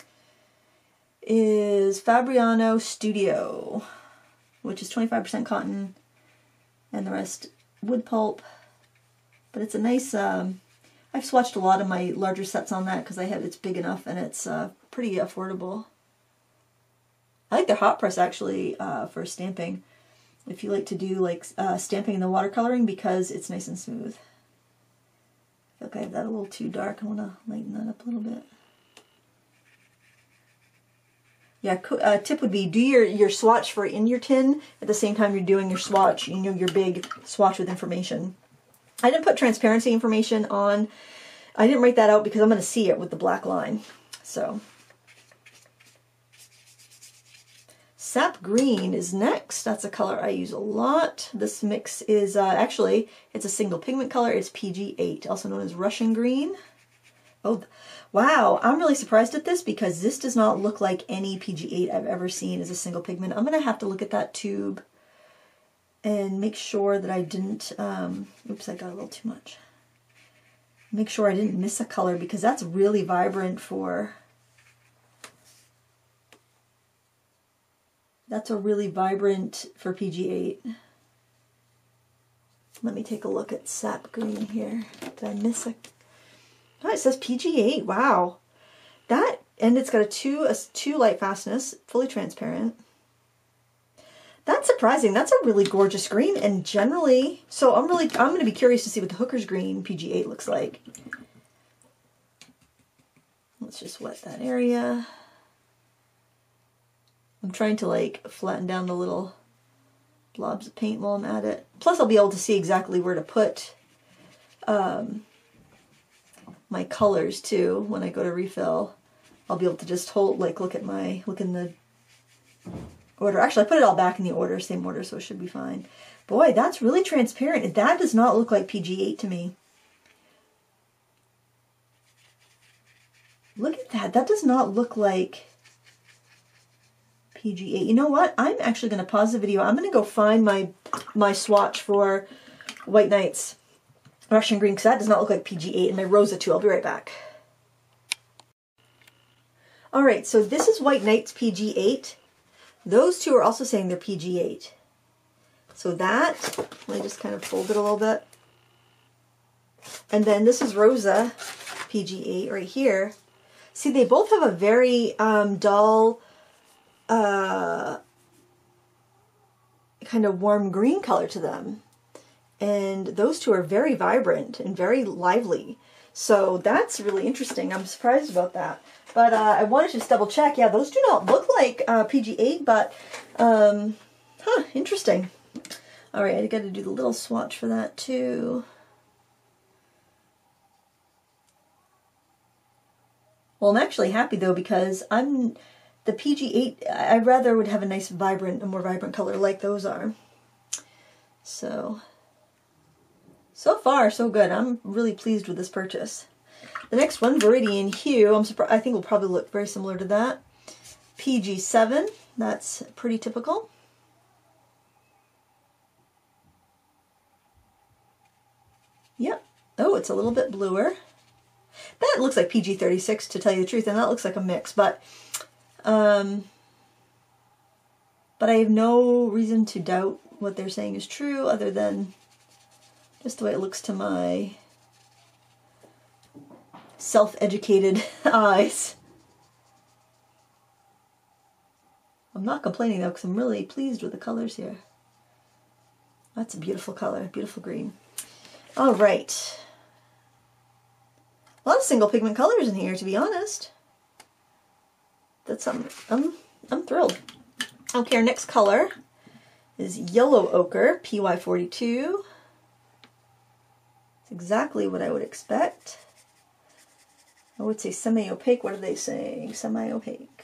is Fabriano Studio, which is twenty-five percent cotton and the rest wood pulp. But it's a nice, um, I've swatched a lot of my larger sets on that because I have, it's big enough and it's uh, pretty affordable. I like the hot press actually uh, for stamping, if you like to do like uh, stamping in the watercoloring, because it's nice and smooth. I feel like I have that a little too dark. I want to lighten that up a little bit. Yeah, uh, tip would be do your, your swatch for in your tin at the same time you're doing your swatch, you know, your big swatch with information. I didn't put transparency information on. I didn't write that out because I'm going to see it with the black line. So, sap green is next. That's a color I use a lot. This mix is uh, actually, it's a single pigment color. It's P G eight, also known as Russian green. Oh, wow. I'm really surprised at this because this does not look like any P G eight I've ever seen as a single pigment. I'm going to have to look at that tube and make sure that I didn't, um, oops, I got a little too much. Make sure I didn't miss a color because that's really vibrant for, that's a really vibrant for P G eight. Let me take a look at sap green here. Did I miss a, oh, it says P G eight, wow. That, and it's got a two, a two light fastness, fully transparent. That's surprising. That's a really gorgeous green, and generally, so I'm really, I'm going to be curious to see what the Hooker's Green P G eight looks like. Let's just wet that area. I'm trying to like flatten down the little blobs of paint while I'm at it. Plus I'll be able to see exactly where to put um, my colors too when I go to refill. I'll be able to just hold, like look at my, look in the order. Actually, I put it all back in the order, same order, so it should be fine. Boy, that's really transparent. That does not look like P G eight to me. Look at that. That does not look like P G eight. You know what? I'm actually going to pause the video. I'm going to go find my my swatch for White Nights Russian Green, because that does not look like P G eight, and my Rosa too. I'll be right back. All right, so this is White Nights P G eight. Those two are also saying they're P G eight. So that, let me just kind of fold it a little bit. And then this is Rosa P G eight right here. See, they both have a very um, dull, uh, kind of warm green color to them. and those two are very vibrant and very lively. So that's really interesting. I'm surprised about that. But uh, I wanted to just double check. Yeah, those do not look like uh, P G eight, but um, huh, interesting. All right, I got to do the little swatch for that too. Well, I'm actually happy though, because I'm the P G eight, I rather would have a nice vibrant, a more vibrant color like those are. So, so far so good. I'm really pleased with this purchase. The next one, Viridian Hue, I'm surprised, I think will probably look very similar to that. P G seven, that's pretty typical. Yep. Oh, it's a little bit bluer. That looks like P G thirty-six, to tell you the truth, and that looks like a mix, but um, but I have no reason to doubt what they're saying is true, other than just the way it looks to my self-educated eyes. I'm not complaining though, because I'm really pleased with the colors here. That's a beautiful color, beautiful green. All right. A lot of single pigment colors in here, to be honest. That's something, I'm, I'm thrilled. Okay, our next color is Yellow Ochre, P Y forty-two. It's exactly what I would expect. I would say semi-opaque. What are they saying? Semi-opaque.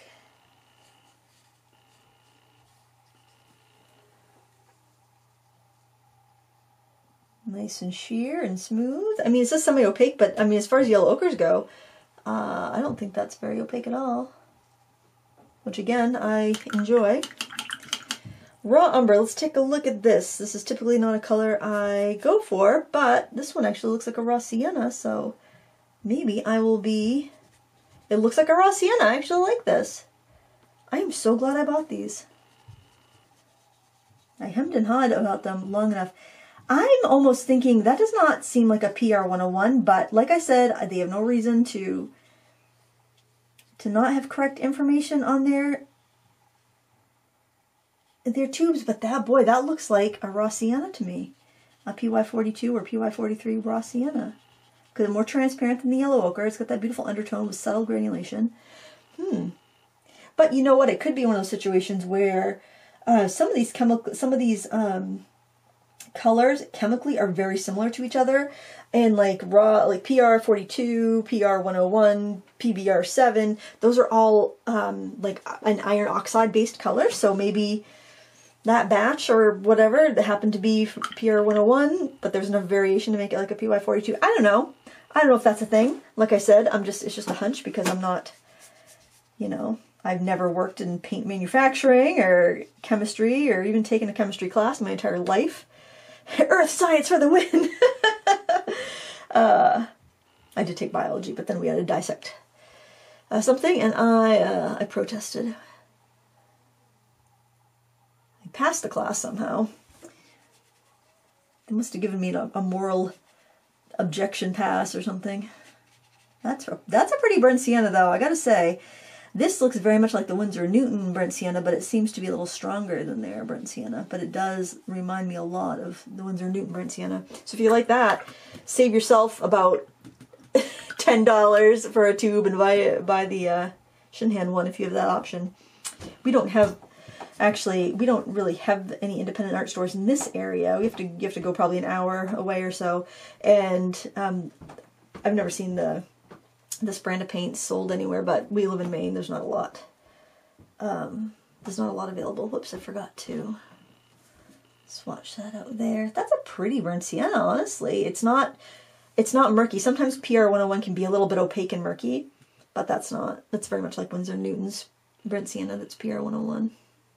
Nice and sheer and smooth. I mean, it says semi-opaque, but I mean, as far as yellow ochres go, uh, I don't think that's very opaque at all. Which again, I enjoy. Raw Umber, let's take a look at this. This is typically not a color I go for, but this one actually looks like a raw sienna, so maybe I will be... It looks like a raw sienna. I actually like this. I am so glad I bought these. I hemmed and hawed about them long enough. I'm almost thinking that does not seem like a P R one oh one, but like I said, they have no reason to to not have correct information on their their tubes, but that, boy, that looks like a raw sienna to me. A P Y forty-two or P Y forty-three raw sienna. Because it's more transparent than the yellow ochre. It's got that beautiful undertone with subtle granulation. Hmm. But you know what? It could be one of those situations where uh, some of these chemical, some of these um, colors chemically are very similar to each other, and like raw, like P R forty-two, P R one oh one, P B R seven, those are all um, like an iron oxide based color. So maybe that batch or whatever that happened to be P R one oh one, but there's enough variation to make it like a P Y forty-two. I don't know. I don't know if that's a thing. Like I said, I'm just, it's just a hunch because I'm not, you know, I've never worked in paint manufacturing or chemistry or even taken a chemistry class my entire life. Earth science for the win! uh, I did take biology, but then we had to dissect uh, something, and I, uh, I protested. I passed the class somehow. They must have given me a, a moral objection pass or something. That's a, that's a pretty burnt sienna, though, I gotta say. This looks very much like the Winsor Newton burnt sienna, but it seems to be a little stronger than their burnt sienna. But it does remind me a lot of the Winsor Newton burnt sienna. So if you like that, save yourself about ten dollars for a tube and buy, buy the uh, Shinhan one if you have that option. We don't have, actually, we don't really have any independent art stores in this area. We have to, you have to go probably an hour away or so. And um, I've never seen the... this brand of paint sold anywhere, but we live in Maine. There's not a lot. Um, there's not a lot available. Whoops, I forgot to swatch that out there. That's a pretty burnt sienna, honestly. It's not, it's not murky. Sometimes P R one oh one can be a little bit opaque and murky, but that's not. That's very much like Winsor Newton's burnt sienna. That's P R one oh one.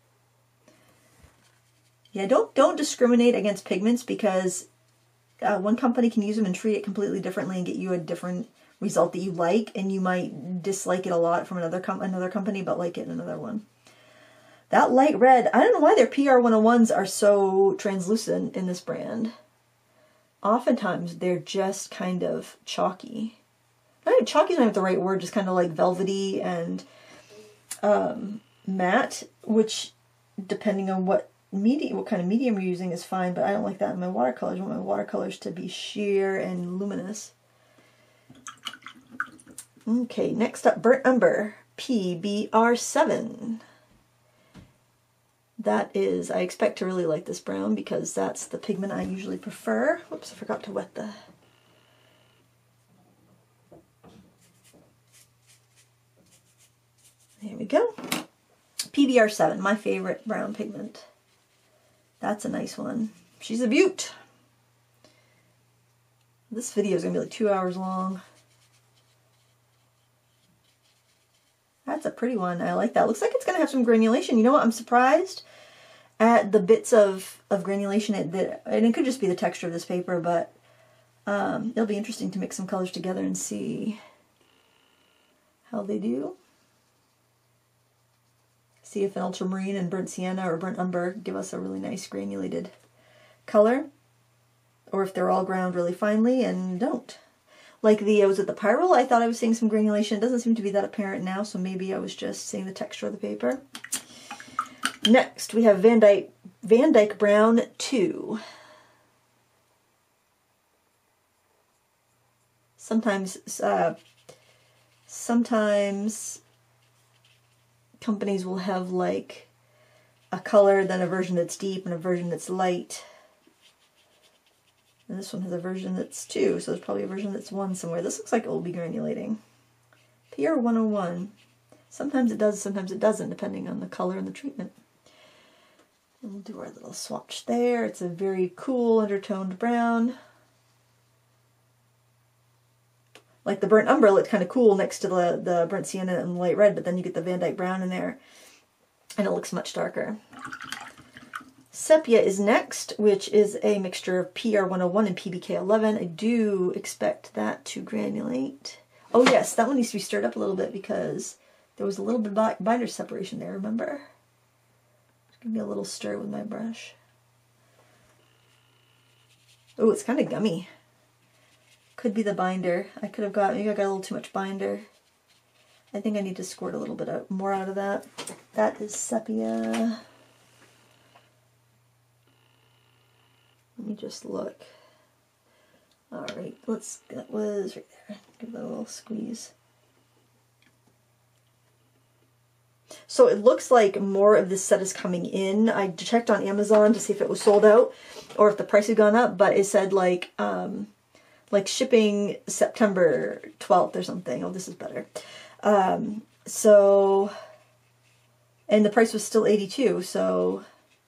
Yeah, don't don't discriminate against pigments because uh, one company can use them and treat it completely differently and get you a different result that you like, and you might dislike it a lot from another com another company, but like it in another one. That light red, I don't know why their P R one oh ones are so translucent in this brand. Oftentimes they're just kind of chalky. I mean, chalky is not the right word, just kind of like velvety and um, matte, which depending on what medium, what kind of medium you're using is fine, but I don't like that in my watercolors. I want my watercolors to be sheer and luminous. Okay, next up, Burnt Umber, P B R seven. That is, I expect to really like this brown because that's the pigment I usually prefer. Whoops, I forgot to wet the... There we go. P B R seven, my favorite brown pigment. That's a nice one. She's a beaut. This video is going to be like two hours long. That's a pretty one. I like that. Looks like it's going to have some granulation. You know what? I'm surprised at the bits of, of granulation. It, that, and it could just be the texture of this paper, but um, it'll be interesting to mix some colors together and see how they do. See if an ultramarine and burnt sienna or burnt umber give us a really nice granulated color, or if they're all ground really finely and don't. Like the, was it the Pyrrole? I thought I was seeing some granulation. It doesn't seem to be that apparent now, so maybe I was just seeing the texture of the paper. Next, we have Van Dyke, Van Dyke Brown two. Sometimes, uh, sometimes companies will have like a color, then a version that's deep and a version that's light. And this one has a version that's two, so there's probably a version that's one somewhere. This looks like it will be granulating. P R one oh one. Sometimes it does, sometimes it doesn't, depending on the color and the treatment. And we'll do our little swatch there. It's a very cool undertoned brown. Like the burnt umber looked kind of cool next to the, the burnt sienna and light red, but then you get the Van Dyke brown in there, and it looks much darker. Sepia is next, which is a mixture of P R one oh one and P B K eleven. I do expect that to granulate. Oh yes, that one needs to be stirred up a little bit because there was a little bit of binder separation there, remember? Just give me a little stir with my brush. Oh, it's kind of gummy. Could be the binder. I could have got, maybe I got a little too much binder. I think I need to squirt a little bit out, more out of that. That is sepia. Let me just look. Alright, let's, that was right there. Give that a little squeeze. So it looks like more of this set is coming in. I checked on Amazon to see if it was sold out or if the price had gone up, but it said like, um, like shipping September twelfth or something. Oh, this is better. Um, so, and the price was still eighty-two, so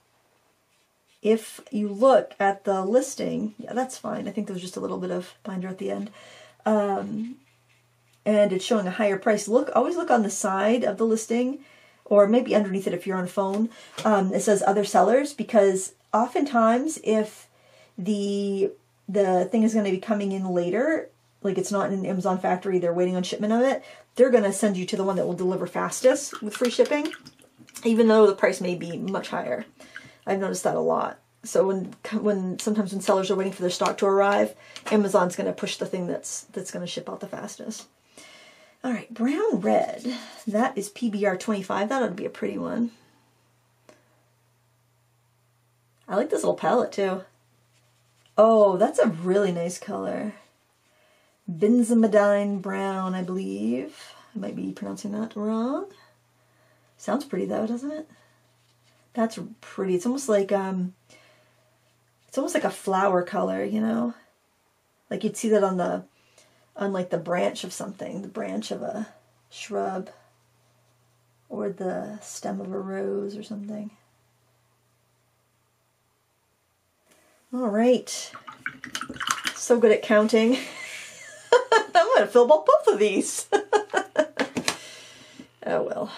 if you look at the listing, yeah, that's fine. I think there was just a little bit of binder at the end. Um, and it's showing a higher price. Look, always look on the side of the listing, or maybe underneath it if you're on a phone. Um, it says other sellers, because oftentimes if the the thing is going to be coming in later, like it's not in an Amazon factory, they're waiting on shipment of it, they're going to send you to the one that will deliver fastest with free shipping, even though the price may be much higher. I've noticed that a lot. So when when sometimes when sellers are waiting for their stock to arrive, Amazon's going to push the thing that's that's going to ship out the fastest. All right, brown red. That is P B R twenty-five. That ought to be a pretty one. I like this little palette too. Oh, that's a really nice color. Benzimidine brown, I believe. I might be pronouncing that wrong. Sounds pretty though, doesn't it? That's pretty. It's almost like um, it's almost like a flower color, you know, like you'd see that on the, on like the branch of something, the branch of a shrub, or the stem of a rose or something. All right, so good at counting. I'm gonna fill up both of these. Oh well.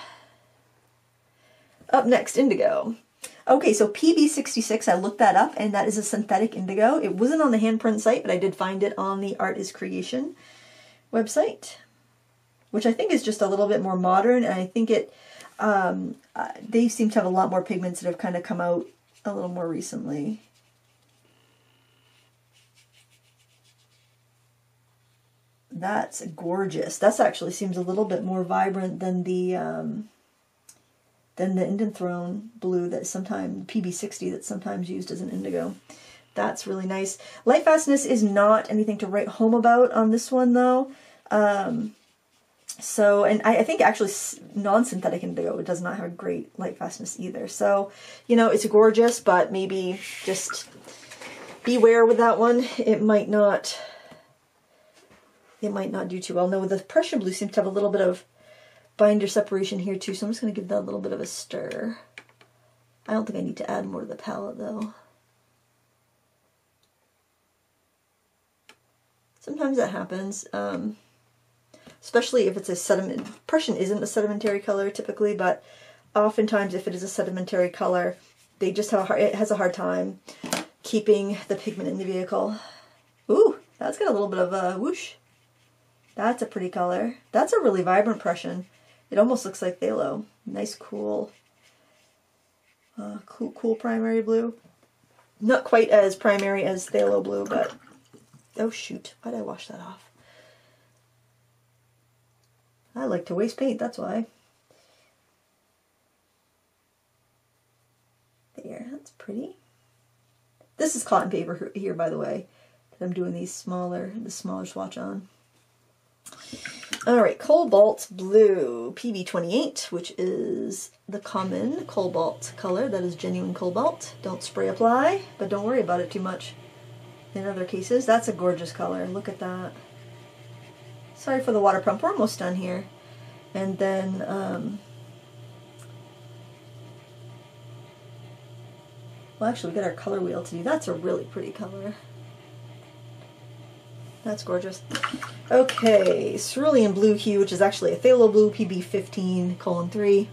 Up next, indigo. Okay, so P B sixty-six, I looked that up, and that is a synthetic indigo. It wasn't on the handprint site, but I did find it on the Art is Creation website, which I think is just a little bit more modern, and I think it, um, uh, they seem to have a lot more pigments that have kind of come out a little more recently. That's gorgeous. That actually seems a little bit more vibrant than the, um, than the Indian Throne blue that sometimes, P B sixty that's sometimes used as an indigo. That's really nice. Light fastness is not anything to write home about on this one though. Um, so, and I, I think actually non-synthetic indigo, it does not have a great light fastness either. So, you know, it's gorgeous, but maybe just beware with that one. It might not, it might not do too well. No, the Prussian blue seems to have a little bit of binder separation here too, so I'm just going to give that a little bit of a stir. I don't think I need to add more to the palette though. Sometimes that happens, um, especially if it's a sediment. Prussian isn't a sedimentary color typically, but oftentimes if it is a sedimentary color, they just have a hard, it has a hard time keeping the pigment in the vehicle. Ooh, that's got a little bit of a whoosh. That's a pretty color. That's a really vibrant Prussian. It almost looks like phthalo. Nice, cool, uh, cool, cool primary blue. Not quite as primary as phthalo blue, but oh shoot, why did I wash that off? I like to waste paint, that's why. There, that's pretty. This is cotton paper here, by the way, that I'm doing these smaller, the smaller swatch on. Alright, Cobalt Blue, P B twenty-eight, which is the common cobalt color. That is genuine cobalt. Don't spray apply, but don't worry about it too much. In other cases, that's a gorgeous color. Look at that. Sorry for the water pump. We're almost done here. And then, um, well, actually, we got our color wheel to do. That's a really pretty color. That's gorgeous. Okay, Cerulean Blue Hue, which is actually a phthalo blue, P B fifteen colon three.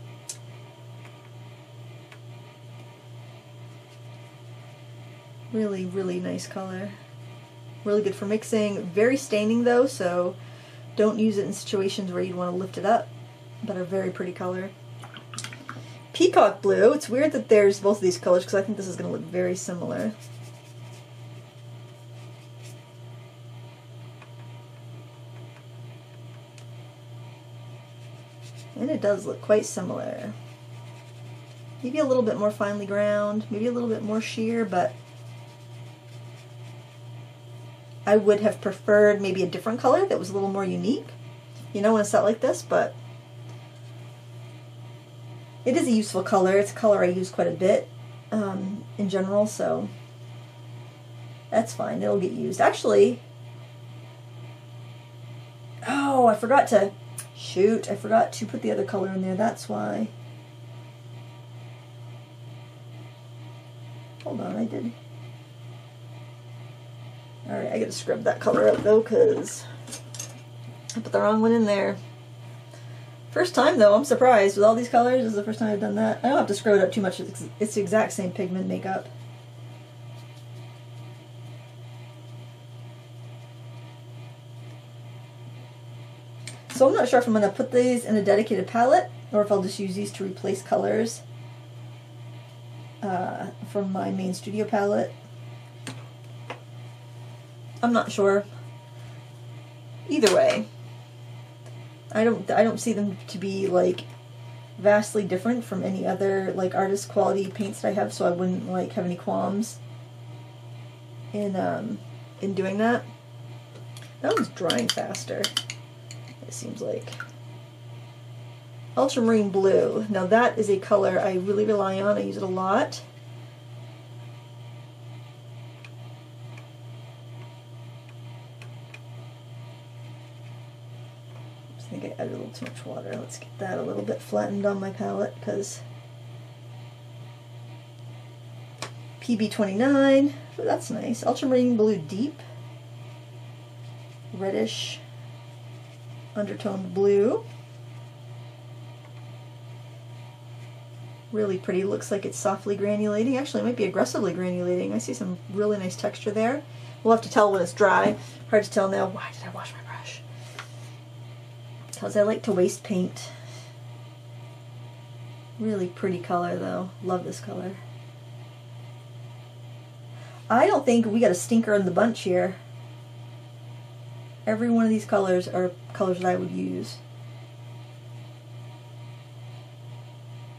Really, really nice color. Really good for mixing. Very staining though, so don't use it in situations where you'd want to lift it up, but a very pretty color. Peacock Blue. It's weird that there's both of these colors because I think this is going to look very similar. And it does look quite similar. Maybe a little bit more finely ground, maybe a little bit more sheer, but I would have preferred maybe a different color that was a little more unique, you know, in a set like this, but it is a useful color. It's a color I use quite a bit um, in general, so that's fine. It'll get used. Actually, oh, I forgot to, shoot, I forgot to put the other color in there. That's why. Hold on, I did. Alright, I gotta scrub that color out though, because I put the wrong one in there. First time though, I'm surprised with all these colors. This is the first time I've done that. I don't have to scrub it up too much. It's, it's the exact same pigment makeup. So I'm not sure if I'm going to put these in a dedicated palette or if I'll just use these to replace colors uh, from my main studio palette. I'm not sure. Either way, I don't I don't see them to be like vastly different from any other like artist quality paints that I have, so I wouldn't like have any qualms in um in doing that. That one's drying faster, it seems like. Ultramarine Blue. Now that is a color I really rely on. I use it a lot. I think I added a little too much water. Let's get that a little bit flattened on my palette, because P B twenty-nine, oh, that's nice. Ultramarine Blue Deep, reddish undertoned blue. Really pretty. Looks like it's softly granulating. Actually, it might be aggressively granulating. I see some really nice texture there. We'll have to tell when it's dry. Hard to tell now. Why did I wash my brush? Because I like to waste paint. Really pretty color though. Love this color. I don't think we got a stinker in the bunch here. Every one of these colors are colors that I would use.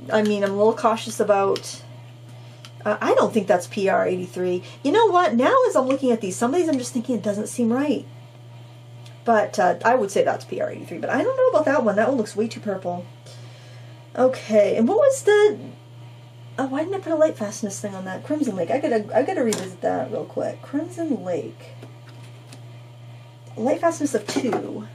I mean, I'm a little cautious about, uh, I don't think that's P R eighty-three. You know what, now as I'm looking at these, some of these I'm just thinking it doesn't seem right. But uh, I would say that's P R eighty-three, but I don't know about that one. That one looks way too purple. Okay, and what was the, oh, why didn't I put a light fastness thing on that? Crimson Lake, I gotta, I gotta revisit that real quick. Crimson Lake. Light fastness of two.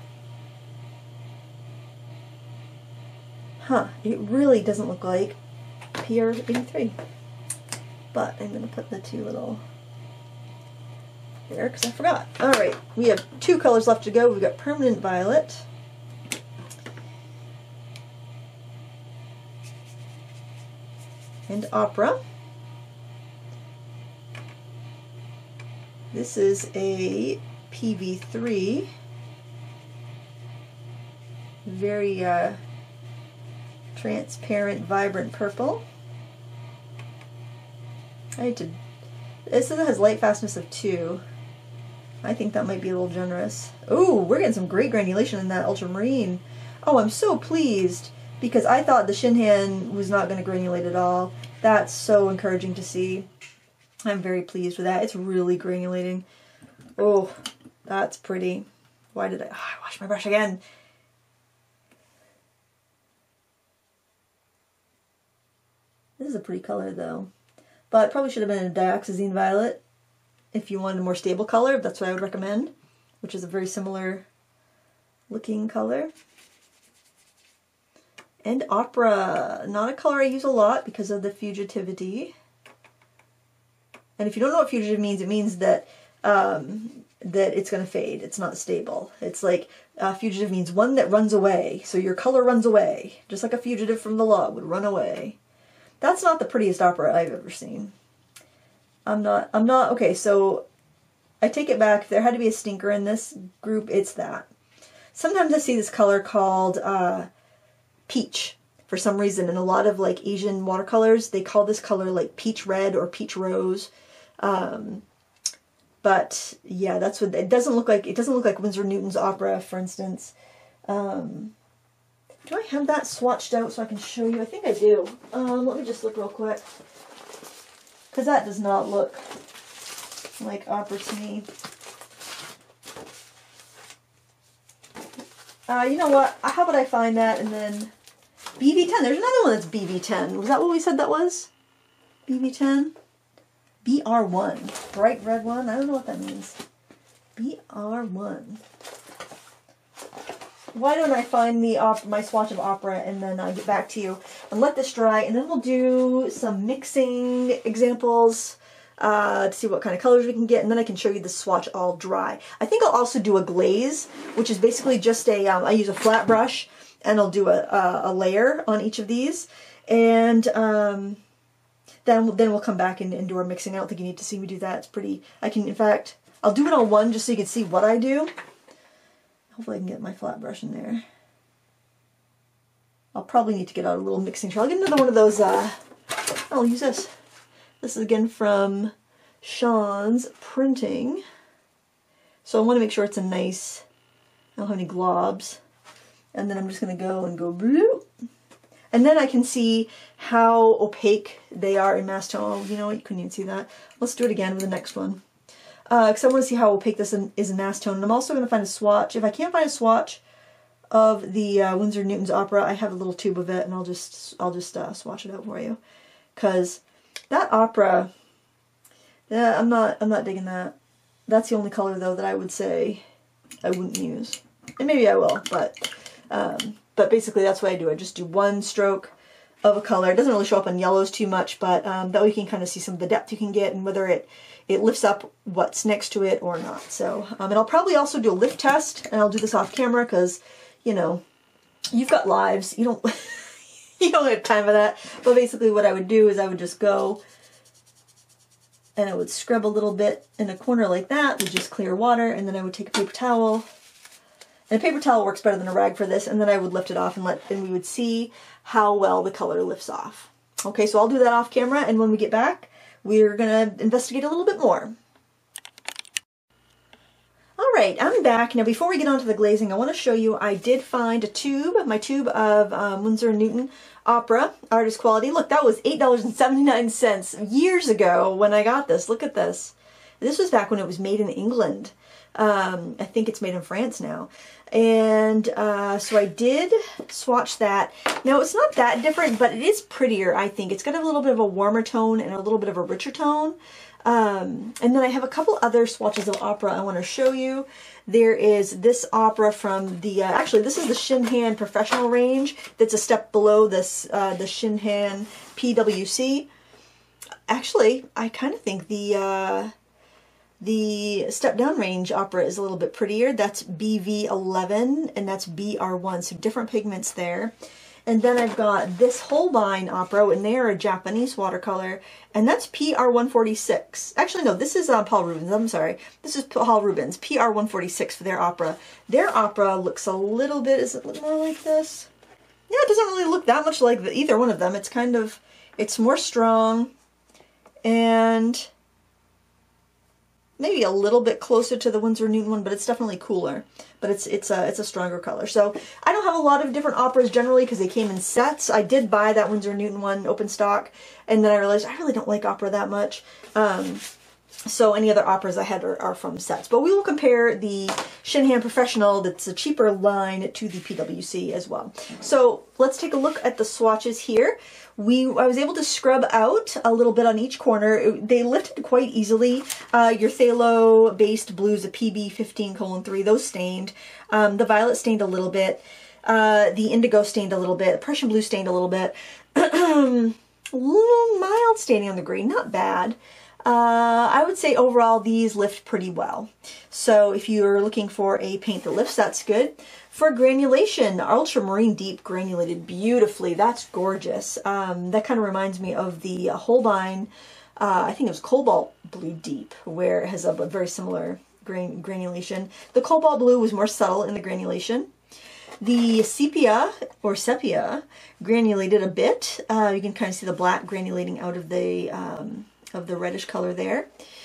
Huh, it really doesn't look like P R eighty-three. But I'm going to put the two little there because I forgot. Alright, we have two colors left to go. We've got Permanent Violet. And Opera. This is a P V three. Very uh, transparent, vibrant purple. I need to, this has light fastness of two. I think that might be a little generous. Oh, we're getting some great granulation in that ultramarine. Oh, I'm so pleased because I thought the Shinhan was not going to granulate at all. That's so encouraging to see. I'm very pleased with that. It's really granulating. Oh, that's pretty. Why did I, oh, I washed my brush again. This is a pretty color though. But it probably should have been a dioxazine violet if you wanted a more stable color. That's what I would recommend, which is a very similar looking color. And Opera, not a color I use a lot because of the fugitivity. And if you don't know what fugitive means, it means that um, that it's going to fade. It's not stable. It's like uh, fugitive means one that runs away. So your color runs away, just like a fugitive from the law would run away. That's not the prettiest opera I've ever seen. I'm not, I'm not, okay, so I take it back. If there had to be a stinker in this group, it's that. Sometimes I see this color called uh, peach for some reason. In a lot of like Asian watercolors, they call this color like peach red or peach rose. Um, but yeah, that's what, it doesn't look like, it doesn't look like Winsor Newton's opera, for instance. Um, Do I have that swatched out so I can show you? I think I do. Um, let me just look real quick. Because that does not look like opera to me. Uh, you know what? How about I find that and then... B V ten. There's another one that's B V ten. Was that what we said that was? B V ten? B R one. Bright red one? I don't know what that means. B R one. Why don't I find the op my swatch of opera and then I get back to you and let this dry, and then we'll do some mixing examples uh, to see what kind of colors we can get, and then I can show you the swatch all dry. I think I'll also do a glaze, which is basically just a, um, I use a flat brush and I'll do a, a, a layer on each of these, and um, then, then we'll come back and, and do our mixing. I don't think you need to see me do that. It's pretty, I can, in fact, I'll do it on one just so you can see what I do. Hopefully I can get my flat brush in there. I'll probably need to get out a little mixing tray. I'll get another one of those, uh, I'll use this. This is again from Sean's Printing. So I want to make sure it's a nice, I don't have any globs. And then I'm just going to go and go blue. And then I can see how opaque they are in mass tone. Oh, you know what, you couldn't even see that. Let's do it again with the next one. Because uh, I want to see how opaque this in, is in mass tone. And I'm also going to find a swatch. If I can't find a swatch of the uh, Winsor Newton's opera, I have a little tube of it, and I'll just I'll just uh, swatch it out for you. Because that opera, yeah, I'm not I'm not digging that. That's the only color though that I would say I wouldn't use, and maybe I will. But um, but basically that's what I do. I just do one stroke of a color. It doesn't really show up on yellows too much, but um, that way you can kind of see some of the depth you can get and whether it it lifts up what's next to it or not. So, um, and I'll probably also do a lift test, and I'll do this off camera because, you know, you've got lives. You don't, you don't have time for that. But basically what I would do is I would just go and I would scrub a little bit in a corner like that with just clear water, and then I would take a paper towel. And a paper towel works better than a rag for this, and then I would lift it off and let, and we would see how well the color lifts off. Okay, so I'll do that off camera, and when we get back, we're going to investigate a little bit more. Alright, I'm back. Now before we get on to the glazing, I want to show you I did find a tube, my tube of um, Winsor Newton Opera, artist quality. Look, that was eight dollars and seventy-nine cents years ago when I got this. Look at this. This was back when it was made in England. Um, I think it's made in France now. And uh, so I did swatch that. Now it's not that different, but it is prettier, I think. It's got a little bit of a warmer tone and a little bit of a richer tone. Um, and then I have a couple other swatches of Opera I want to show you. There is this Opera from the, uh, actually this is the Shinhan Professional range. That's a step below this, uh, the Shinhan P W C. Actually, I kind of think the, uh, the step down range Opera is a little bit prettier. That's B V eleven and that's B R one, so different pigments there. And then I've got this Holbein Opera, and they're a Japanese watercolor, and that's P R one forty-six. Actually, no, this is uh, Paul Rubens. I'm sorry. This is Paul Rubens, P R one forty-six for their Opera. Their Opera looks a little bit, does it look more like this? Yeah, it doesn't really look that much like the, either one of them. It's kind of, it's more strong, and maybe a little bit closer to the Winsor Newton one, but it's definitely cooler. But it's it's a, it's a stronger color. So I don't have a lot of different Operas generally because they came in sets. I did buy that Winsor Newton one open stock, and then I realized I really don't like Opera that much. Um, so any other Operas I had are, are from sets. But we will compare the Shinhan Professional, that's a cheaper line, to the P W C as well. So let's take a look at the swatches here. We, I was able to scrub out a little bit on each corner. It, they lifted quite easily. Uh, your phthalo-based blues, a P B fifteen colon three, those stained. Um, the violet stained a little bit. Uh, the indigo stained a little bit. Prussian blue stained a little bit. A little mild staining on the green, not bad. Uh, I would say overall these lift pretty well. So if you're looking for a paint that lifts, that's good. For granulation, ultramarine deep granulated beautifully. That's gorgeous. Um, that kind of reminds me of the uh, Holbein, uh, I think it was cobalt blue deep, where it has a, a very similar gran granulation. The cobalt blue was more subtle in the granulation. The sepia, or sepia, granulated a bit. Uh, you can kind of see the black granulating out of the um, of the reddish color there.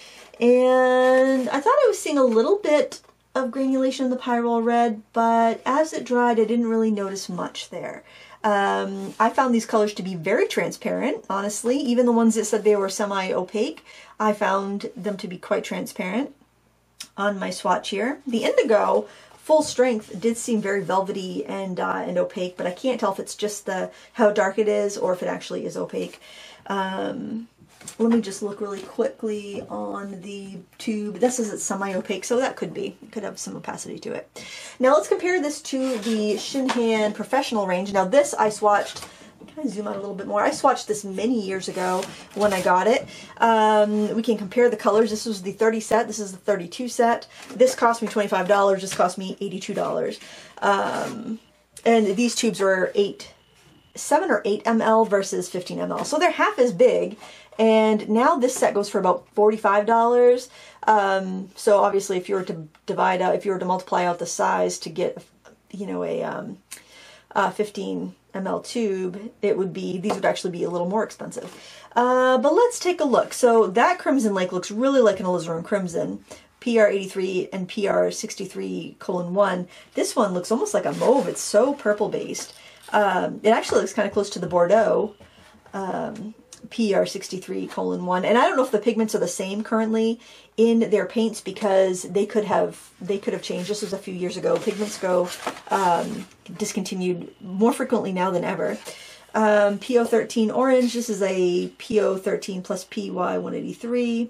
And I thought I was seeing a little bit of granulation in the Pyrrole red, but as it dried, I didn't really notice much there. Um, I found these colors to be very transparent, honestly. Even the ones that said they were semi-opaque, I found them to be quite transparent on my swatch here. The indigo, full strength, did seem very velvety and uh, and opaque, but I can't tell if it's just the how dark it is or if it actually is opaque. Um, Let me just look really quickly on the tube. This is semi-opaque, so that could be. It could have some opacity to it. Now let's compare this to the Shinhan Professional range. Now this I swatched, can I zoom out a little bit more? I swatched this many years ago when I got it. Um, we can compare the colors. This was the thirty set. This is the thirty-two set. This cost me twenty-five dollars. This cost me eighty-two dollars. Um, and these tubes are eight, seven or eight milliliters versus fifteen milliliters. So they're half as big. And now this set goes for about forty-five dollars. Um, so obviously if you were to divide out, if you were to multiply out the size to get, you know, a, um, a fifteen milliliter tube, it would be, these would actually be a little more expensive. Uh, but let's take a look. So that Crimson Lake looks really like an alizarin crimson. P R eighty-three and P R sixty-three colon one. This one looks almost like a mauve. It's so purple based. Um, it actually looks kind of close to the Bordeaux. Um, P R sixty-three colon one, and I don't know if the pigments are the same currently in their paints because they could have they could have changed. This was a few years ago. Pigments go um, discontinued more frequently now than ever. Um, P O thirteen orange. This is a P O thirteen plus P Y one eighty-three.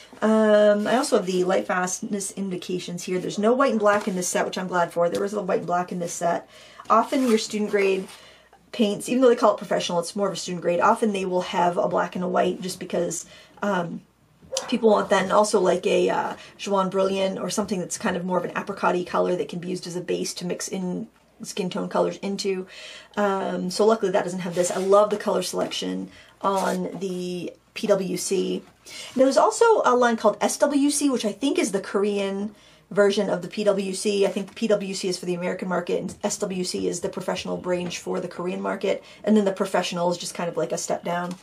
Um, I also have the light fastness indications here. There's no white and black in this set, which I'm glad for. There was a white and black in this set. Often your student grade paints, even though they call it professional, it's more of a student grade. Often they will have a black and a white just because um, people want that, and also like a uh, Joan Brilliant or something that's kind of more of an apricot-y color that can be used as a base to mix in skin tone colors into. Um, so luckily that doesn't have this. I love the color selection on the P W C. There's also a line called S W C, which I think is the Korean version of the P W C. I think the P W C is for the American market and S W C is the professional range for the Korean market, and then the professional is just kind of like a step down.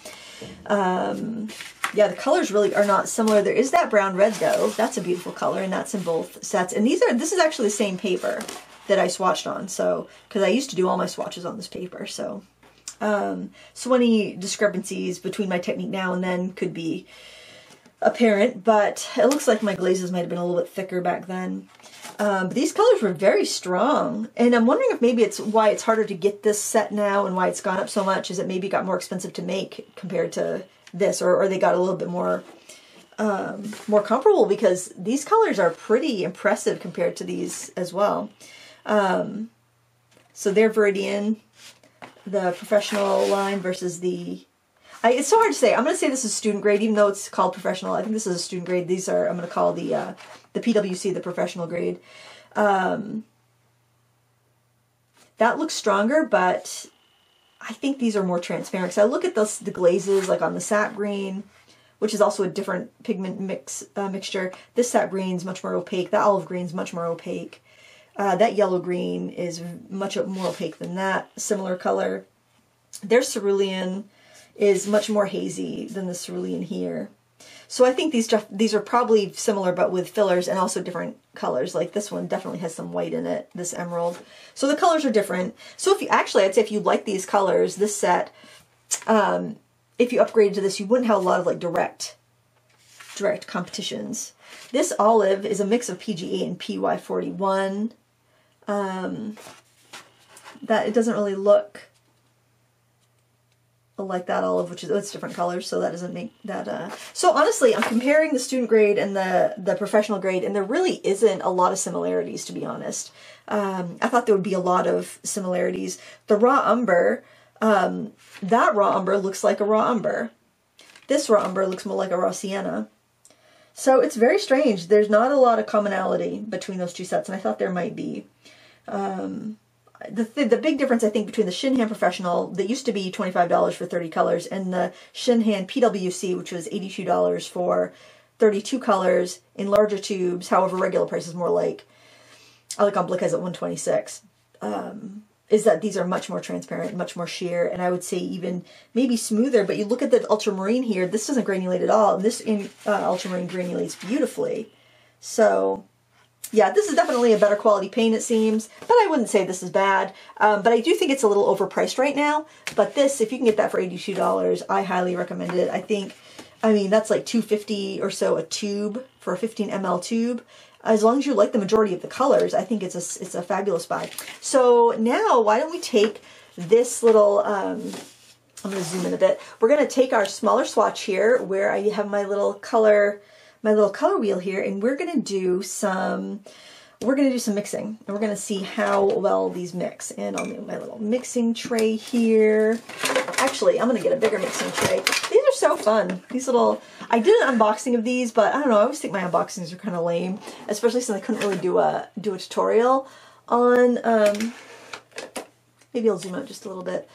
Um, yeah, the colors really are not similar. There is that brown red though. That's a beautiful color, and that's in both sets. And these are this is actually the same paper that I swatched on, so because I used to do all my swatches on this paper, so Um, so any discrepancies between my technique now and then could be apparent, but it looks like my glazes might have been a little bit thicker back then. Um, but these colors were very strong, and I'm wondering if maybe it's why it's harder to get this set now and why it's gone up so much, is it maybe got more expensive to make compared to this, or, or they got a little bit more um, more comparable, because these colors are pretty impressive compared to these as well. Um, so they're Viridian, the professional line versus the, I, it's so hard to say. I'm going to say this is student grade, even though it's called professional. I think this is a student grade. These are, I'm going to call the uh, the P W C the professional grade. Um, that looks stronger, but I think these are more transparent. So I look at the, the glazes, like on the sap green, which is also a different pigment mix uh, mixture. This sap green is much more opaque. That olive green is much more opaque. Uh, that yellow green is much more opaque than that. Similar color. Their cerulean is much more hazy than the cerulean here. So I think these these are probably similar, but with fillers and also different colors. Like this one definitely has some white in it, this emerald. So the colors are different. So if you actually, I'd say if you like these colors, this set, um, if you upgraded to this, you wouldn't have a lot of like direct, direct competitions. This olive is a mix of P G eight and P Y forty-one. Um, that it doesn't really look like that olive, which is, it's different colors, so that doesn't make that, uh, so honestly, I'm comparing the student grade and the, the professional grade, and there really isn't a lot of similarities, to be honest. Um, I thought there would be a lot of similarities. The raw umber, um, that raw umber looks like a raw umber. This raw umber looks more like a raw sienna. So it's very strange. There's not a lot of commonality between those two sets, and I thought there might be. Um, The, th the big difference, I think, between the Shinhan Professional, that used to be twenty-five dollars for thirty colors, and the Shinhan P W C, which was eighty-two dollars for thirty-two colors in larger tubes. However, regular price is more like, I like on Blick has at one twenty-six, um, is that these are much more transparent, much more sheer, and I would say even maybe smoother. But you look at the ultramarine here, this doesn't granulate at all, and this in, uh, ultramarine granulates beautifully. So yeah, this is definitely a better quality paint, it seems, but I wouldn't say this is bad. Um, but I do think it's a little overpriced right now. But this, if you can get that for eighty-two dollars, I highly recommend it. I think, I mean, that's like two fifty or so a tube for a fifteen milliliter tube. As long as you like the majority of the colors, I think it's a, it's a fabulous buy. So now, why don't we take this little, um, I'm going to zoom in a bit. We're going to take our smaller swatch here, where I have my little color my little color wheel here, and we're going to do some, we're going to do some mixing, and we're going to see how well these mix. And I'll make my little mixing tray here. Actually, I'm going to get a bigger mixing tray. These are so fun. These little, I did an unboxing of these, but I don't know, I always think my unboxings are kind of lame, especially since I couldn't really do a, do a tutorial on, um, maybe I'll zoom out just a little bit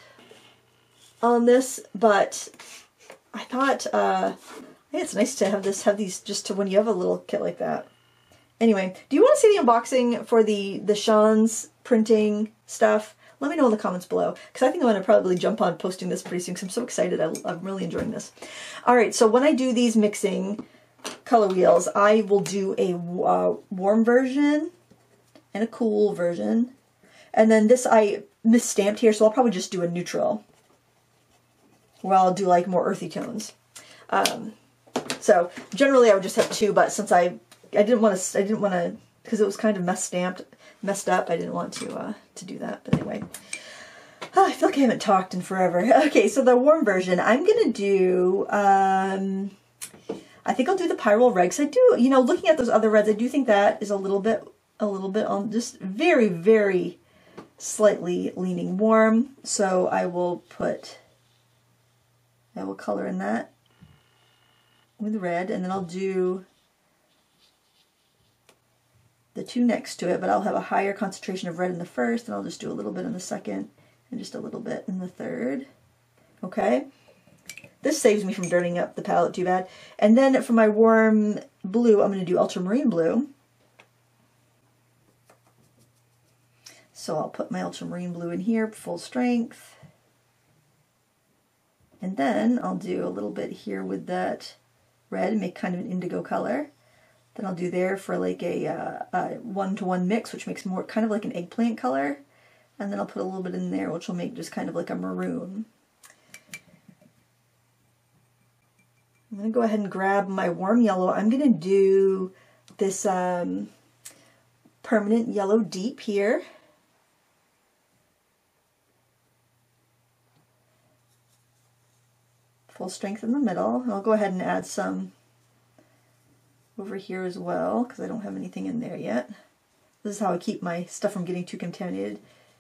on this, but I thought, uh, I think it's nice to have this, have these just to when you have a little kit like that. Anyway, do you want to see the unboxing for the, the Shihan's printing stuff? Let me know in the comments below, because I think I'm going to probably jump on posting this pretty soon, because I'm so excited. I, I'm really enjoying this. All right, so when I do these mixing color wheels, I will do a uh, warm version and a cool version. And then this I misstamped here, so I'll probably just do a neutral, where I'll do like more earthy tones. Um, So generally I would just have two, but since I I didn't want to I didn't want to because it was kind of mess stamped messed up, I didn't want to uh, to do that. But anyway, oh, I feel like I haven't talked in forever. Okay, so the warm version, I'm gonna do. Um, I think I'll do the Pyrrole Red, because I do, you know, looking at those other reds, I do think that is a little bit a little bit on just very very slightly leaning warm. So I will put I will color in that with red, and then I'll do the two next to it, but I'll have a higher concentration of red in the first, and I'll just do a little bit in the second, and just a little bit in the third. Okay, this saves me from dirtying up the palette too bad. And then for my warm blue, I'm going to do ultramarine blue. So I'll put my ultramarine blue in here, full strength, and then I'll do a little bit here with that red and make kind of an indigo color. Then I'll do there for like a, uh, a one-to-one mix, which makes more kind of like an eggplant color. And then I'll put a little bit in there, which will make just kind of like a maroon. I'm going to go ahead and grab my warm yellow. I'm going to do this um, permanent yellow deep here. Full strength in the middle. And I'll go ahead and add some over here as well because I don't have anything in there yet. This is how I keep my stuff from getting too contaminated.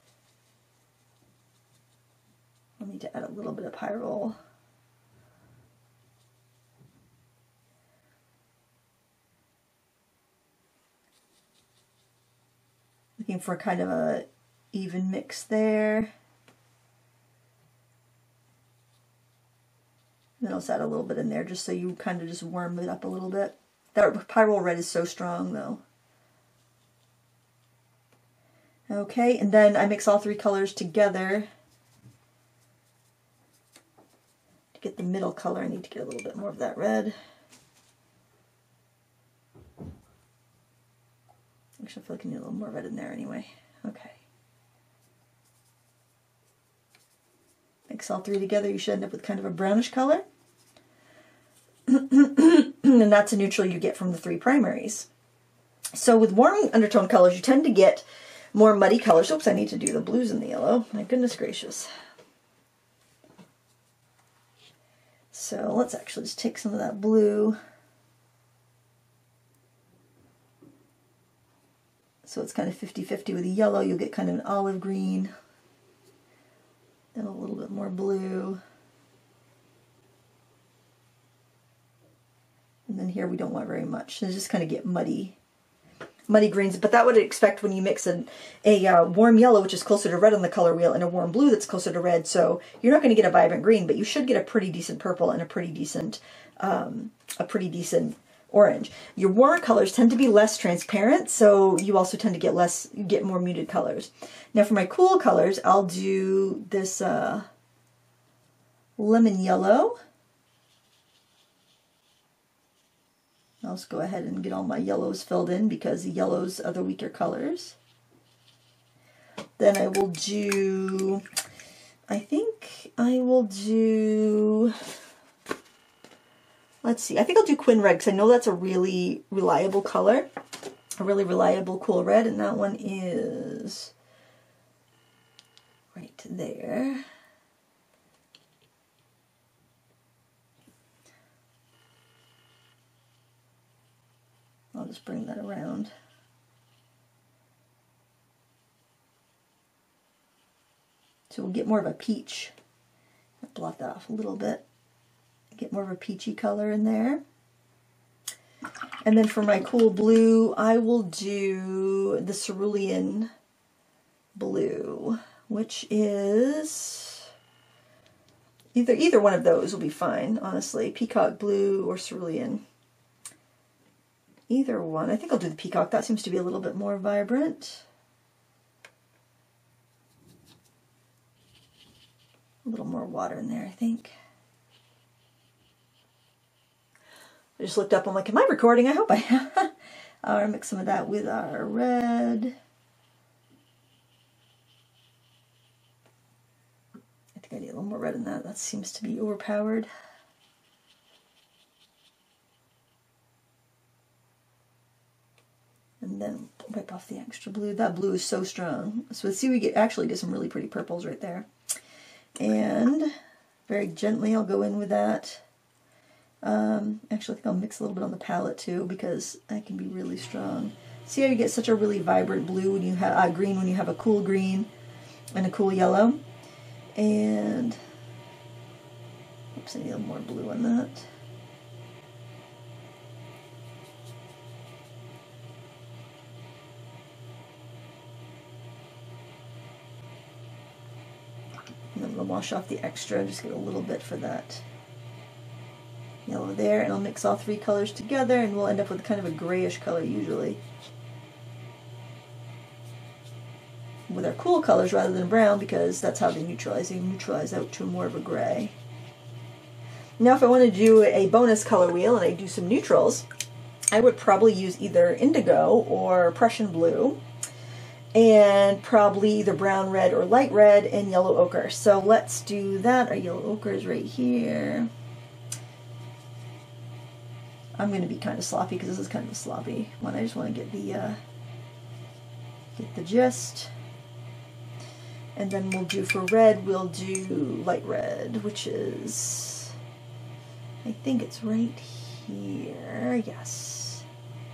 I'll need to add a little bit of pyrrole. Looking for kind of a even mix there. And then I'll just add a little bit in there just so you kind of just warm it up a little bit. That pyrrole red is so strong though. Okay, and then I mix all three colors together. To get the middle color, I need to get a little bit more of that red. Actually, I feel like I need a little more red in there anyway. Okay. Mix all three together, you should end up with kind of a brownish color. And that's a neutral you get from the three primaries. So with warm undertone colors, you tend to get more muddy colors. Oops, I need to do the blues and the yellow. My goodness gracious. So let's actually just take some of that blue. So it's kind of fifty fifty with the yellow. You'll get kind of an olive green. Then a little bit more blue. And then here we don't want very much. So just kind of get muddy, muddy greens. But that would expect when you mix an, a uh, warm yellow, which is closer to red on the color wheel, and a warm blue that's closer to red. So you're not going to get a vibrant green, but you should get a pretty decent purple and a pretty decent, um, a pretty decent orange. Your warmer colors tend to be less transparent, so you also tend to get less, get more muted colors. Now for my cool colors, I'll do this uh, lemon yellow. I'll just go ahead and get all my yellows filled in because the yellows are the weaker colors. Then I will do, I think I will do, let's see, I think I'll do Quin Red because I know that's a really reliable color, a really reliable cool red, and that one is right there. I'll just bring that around. So we'll get more of a peach. I'll blot that off a little bit. Get more of a peachy color in there. And then for my cool blue, I will do the cerulean blue, which is either either one of those will be fine, honestly. Peacock blue or cerulean. Either one. I think I'll do the peacock. That seems to be a little bit more vibrant. A little more water in there, I think. I just looked up, I'm like, am I recording? I hope I am. I'll mix some of that with our red. I think I need a little more red in that. That seems to be overpowered. And then wipe off the extra blue. That blue is so strong. So let's see, we get actually get some really pretty purples right there. And very gently I'll go in with that. Um, actually, I think I'll mix a little bit on the palette too because that can be really strong. See how you get such a really vibrant blue when you have uh, green when you have a cool green and a cool yellow. And oops, I need a little more blue on that. And then I'm going to wash off the extra, just get a little bit for that yellow there, and I'll mix all three colors together and we'll end up with kind of a grayish color usually. With our cool colors rather than brown because that's how they neutralize. They neutralize out to more of a gray. Now if I want to do a bonus color wheel and I do some neutrals, I would probably use either indigo or Prussian blue, and probably either brown red or light red and yellow ochre. So let's do that. Our yellow ochre is right here. I'm going to be kind of sloppy because this is kind of a sloppy one. I just want to get the uh, get the gist. And then we'll do for red, we'll do light red, which is, I think it's right here, yes.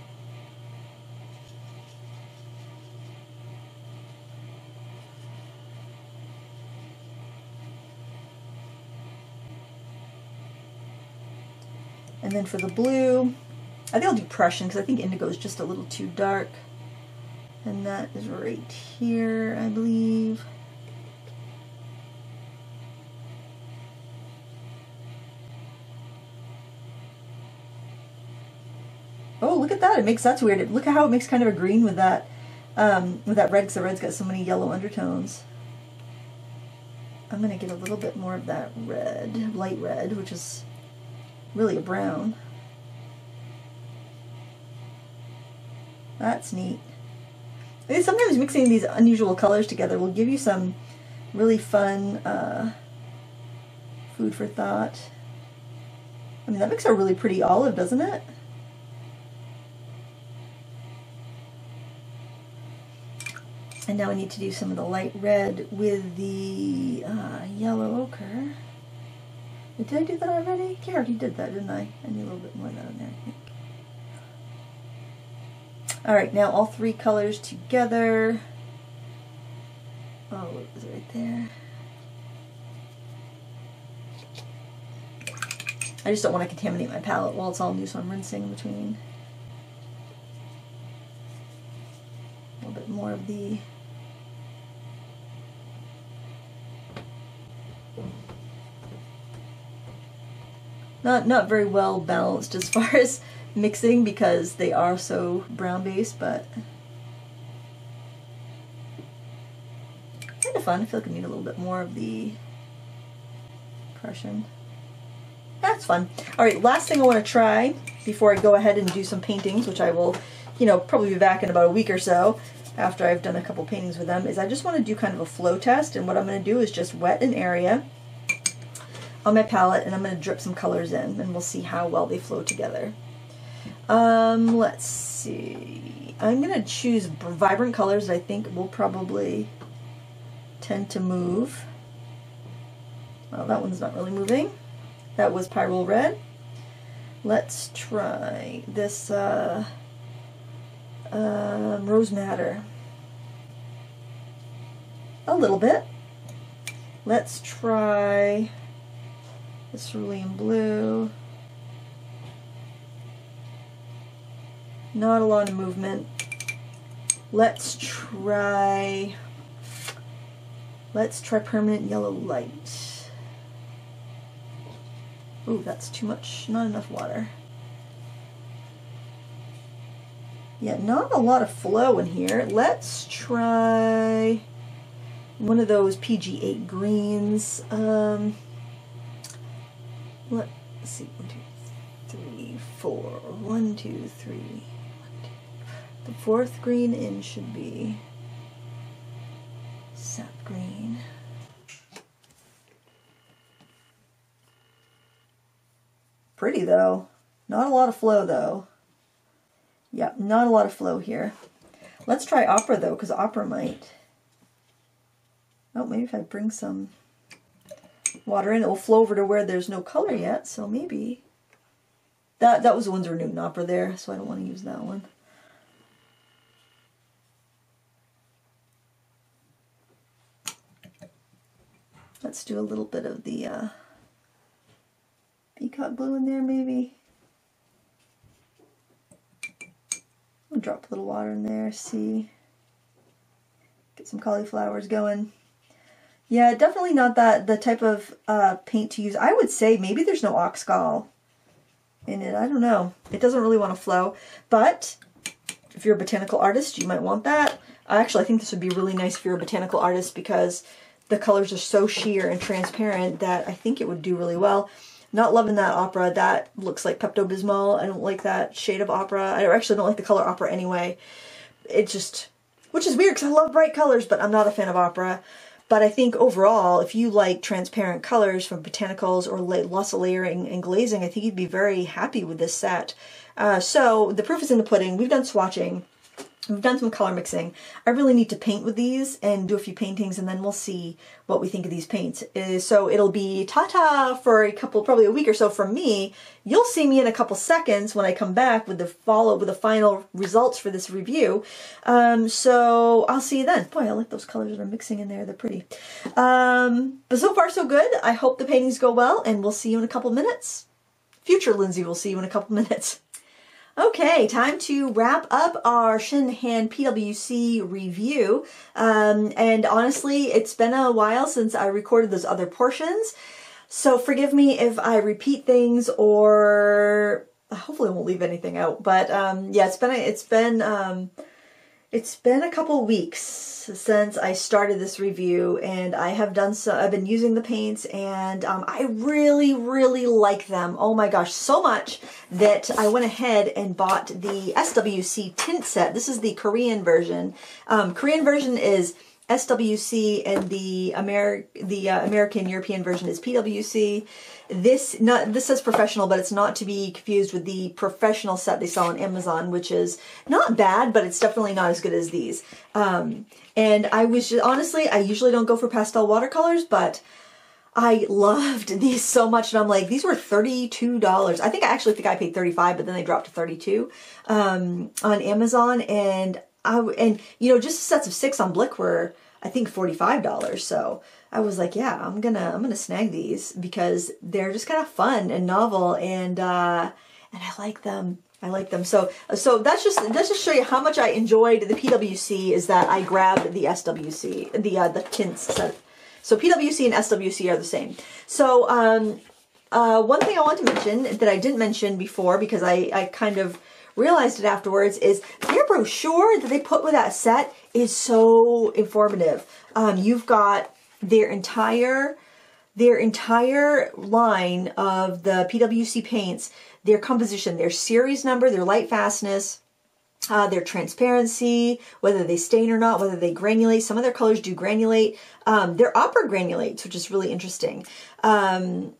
And then for the blue, I think I'll do Prussian because I think indigo is just a little too dark. And that is right here, I believe. Oh, look at that! It makes, that's weird. Look at how it makes kind of a green with that, um, with that red, because the red's got so many yellow undertones. I'm gonna get a little bit more of that red, light red, which is really a brown. That's neat. And sometimes mixing these unusual colors together will give you some really fun uh, food for thought. I mean, that makes a really pretty olive, doesn't it? And now I need to do some of the light red with the uh, yellow ochre. Did I do that already? Yeah, I already did that, didn't I? I need a little bit more of that in there, I think. Alright, now all three colors together. Oh, it was right there. I just don't want to contaminate my palette while it's all new, so I'm rinsing in between. A little bit more of the Not, not very well balanced as far as mixing because they are so brown based, but kind of fun. I feel like I need a little bit more of the Prussian. That's fun. Alright, last thing I want to try before I go ahead and do some paintings, which I will, you know, probably be back in about a week or so after I've done a couple paintings with them, is I just want to do kind of a flow test, and what I'm going to do is just wet an area on my palette, and I'm going to drip some colors in, and we'll see how well they flow together. Um, let's see. I'm going to choose vibrant colors that I think will probably tend to move. Well, that one's not really moving. That was Pyrrole Red. Let's try this uh, uh, Rose Madder. A little bit. Let's try Cerulean Blue. Not a lot of movement. Let's try Let's try Permanent Yellow Light. Ooh, that's too much, not enough water. Yeah, not a lot of flow in here. Let's try one of those P G eight greens. Um, let's see, one, two, three, four. One, two, three. One, two. The fourth green in should be sap green. Pretty though. Not a lot of flow though. Yeah, not a lot of flow here. Let's try Opera though, because Opera might. Oh, maybe if I bring some water in, it will flow over to where there's no color yet, so maybe. That, that was the Winsor Newton Opera there, so I don't want to use that one. Let's do a little bit of the uh, peacock blue in there, maybe. I'll drop a little water in there, see. Get some cauliflowers going. Yeah, definitely not that the type of uh, paint to use. I would say maybe there's no oxgall in it. I don't know. It doesn't really want to flow, but if you're a botanical artist, you might want that. Actually, I think this would be really nice if you're a botanical artist because the colors are so sheer and transparent that I think it would do really well. Not loving that Opera. That looks like Pepto-Bismol. I don't like that shade of Opera. I actually don't like the color Opera anyway. It just, which is weird because I love bright colors, but I'm not a fan of Opera. but I think overall, if you like transparent colors from botanicals or lots of layering and glazing, I think you'd be very happy with this set. Uh, so the proof is in the pudding. We've done swatching. We've done some color mixing. I really need to paint with these and do a few paintings, and then we'll see what we think of these paints. Uh, so it'll be ta-ta for a couple, probably a week or so from me. You'll see me in a couple seconds when I come back with the follow, with the final results for this review. Um, so I'll see you then. Boy, I like those colors that are mixing in there. They're pretty. Um, but so far so good. I hope the paintings go well, and we'll see you in a couple minutes. Future Lindsay will see you in a couple minutes. Okay, time to wrap up our Shinhan P W C review. Um, and honestly, it's been a while since I recorded those other portions. So forgive me if I repeat things, or hopefully I won't leave anything out. But um, yeah, it's been, a, it's been, um, it's been a couple weeks since I started this review, and I have done so, I've been using the paints, and um, I really, really like them. Oh my gosh, so much that I went ahead and bought the S W C tint set. This is the Korean version. Um, Korean version is S W C, and the Amer the uh, American European version is P W C. This not this says professional, but it's not to be confused with the professional set they sell on Amazon, which is not bad, but it's definitely not as good as these. Um, and I was just, honestly, I usually don't go for pastel watercolors, but I loved these so much, and I'm like, these were thirty-two dollars. I think I actually think I paid thirty-five dollars, but then they dropped to thirty-two dollars um, on Amazon, and I and you know, just sets of six on Blick were, I think, forty-five dollars. So I was like, yeah, I'm gonna I'm gonna snag these because they're just kind of fun and novel, and uh, and I like them. I like them. So so that's just that's just show you how much I enjoyed the P W C. Is that I grabbed the S W C, the uh, the tints set. So P W C and S W C are the same. So um, uh, one thing I want to mention that I didn't mention before, because I I kind of realized it afterwards, is their brochure that they put with that set is so informative. Um, you've got their entire their entire line of the P W C paints, their composition, their series number, their light fastness, uh, their transparency, whether they stain or not, whether they granulate. Some of their colors do granulate. Um, their opera granulates, which is really interesting. Um,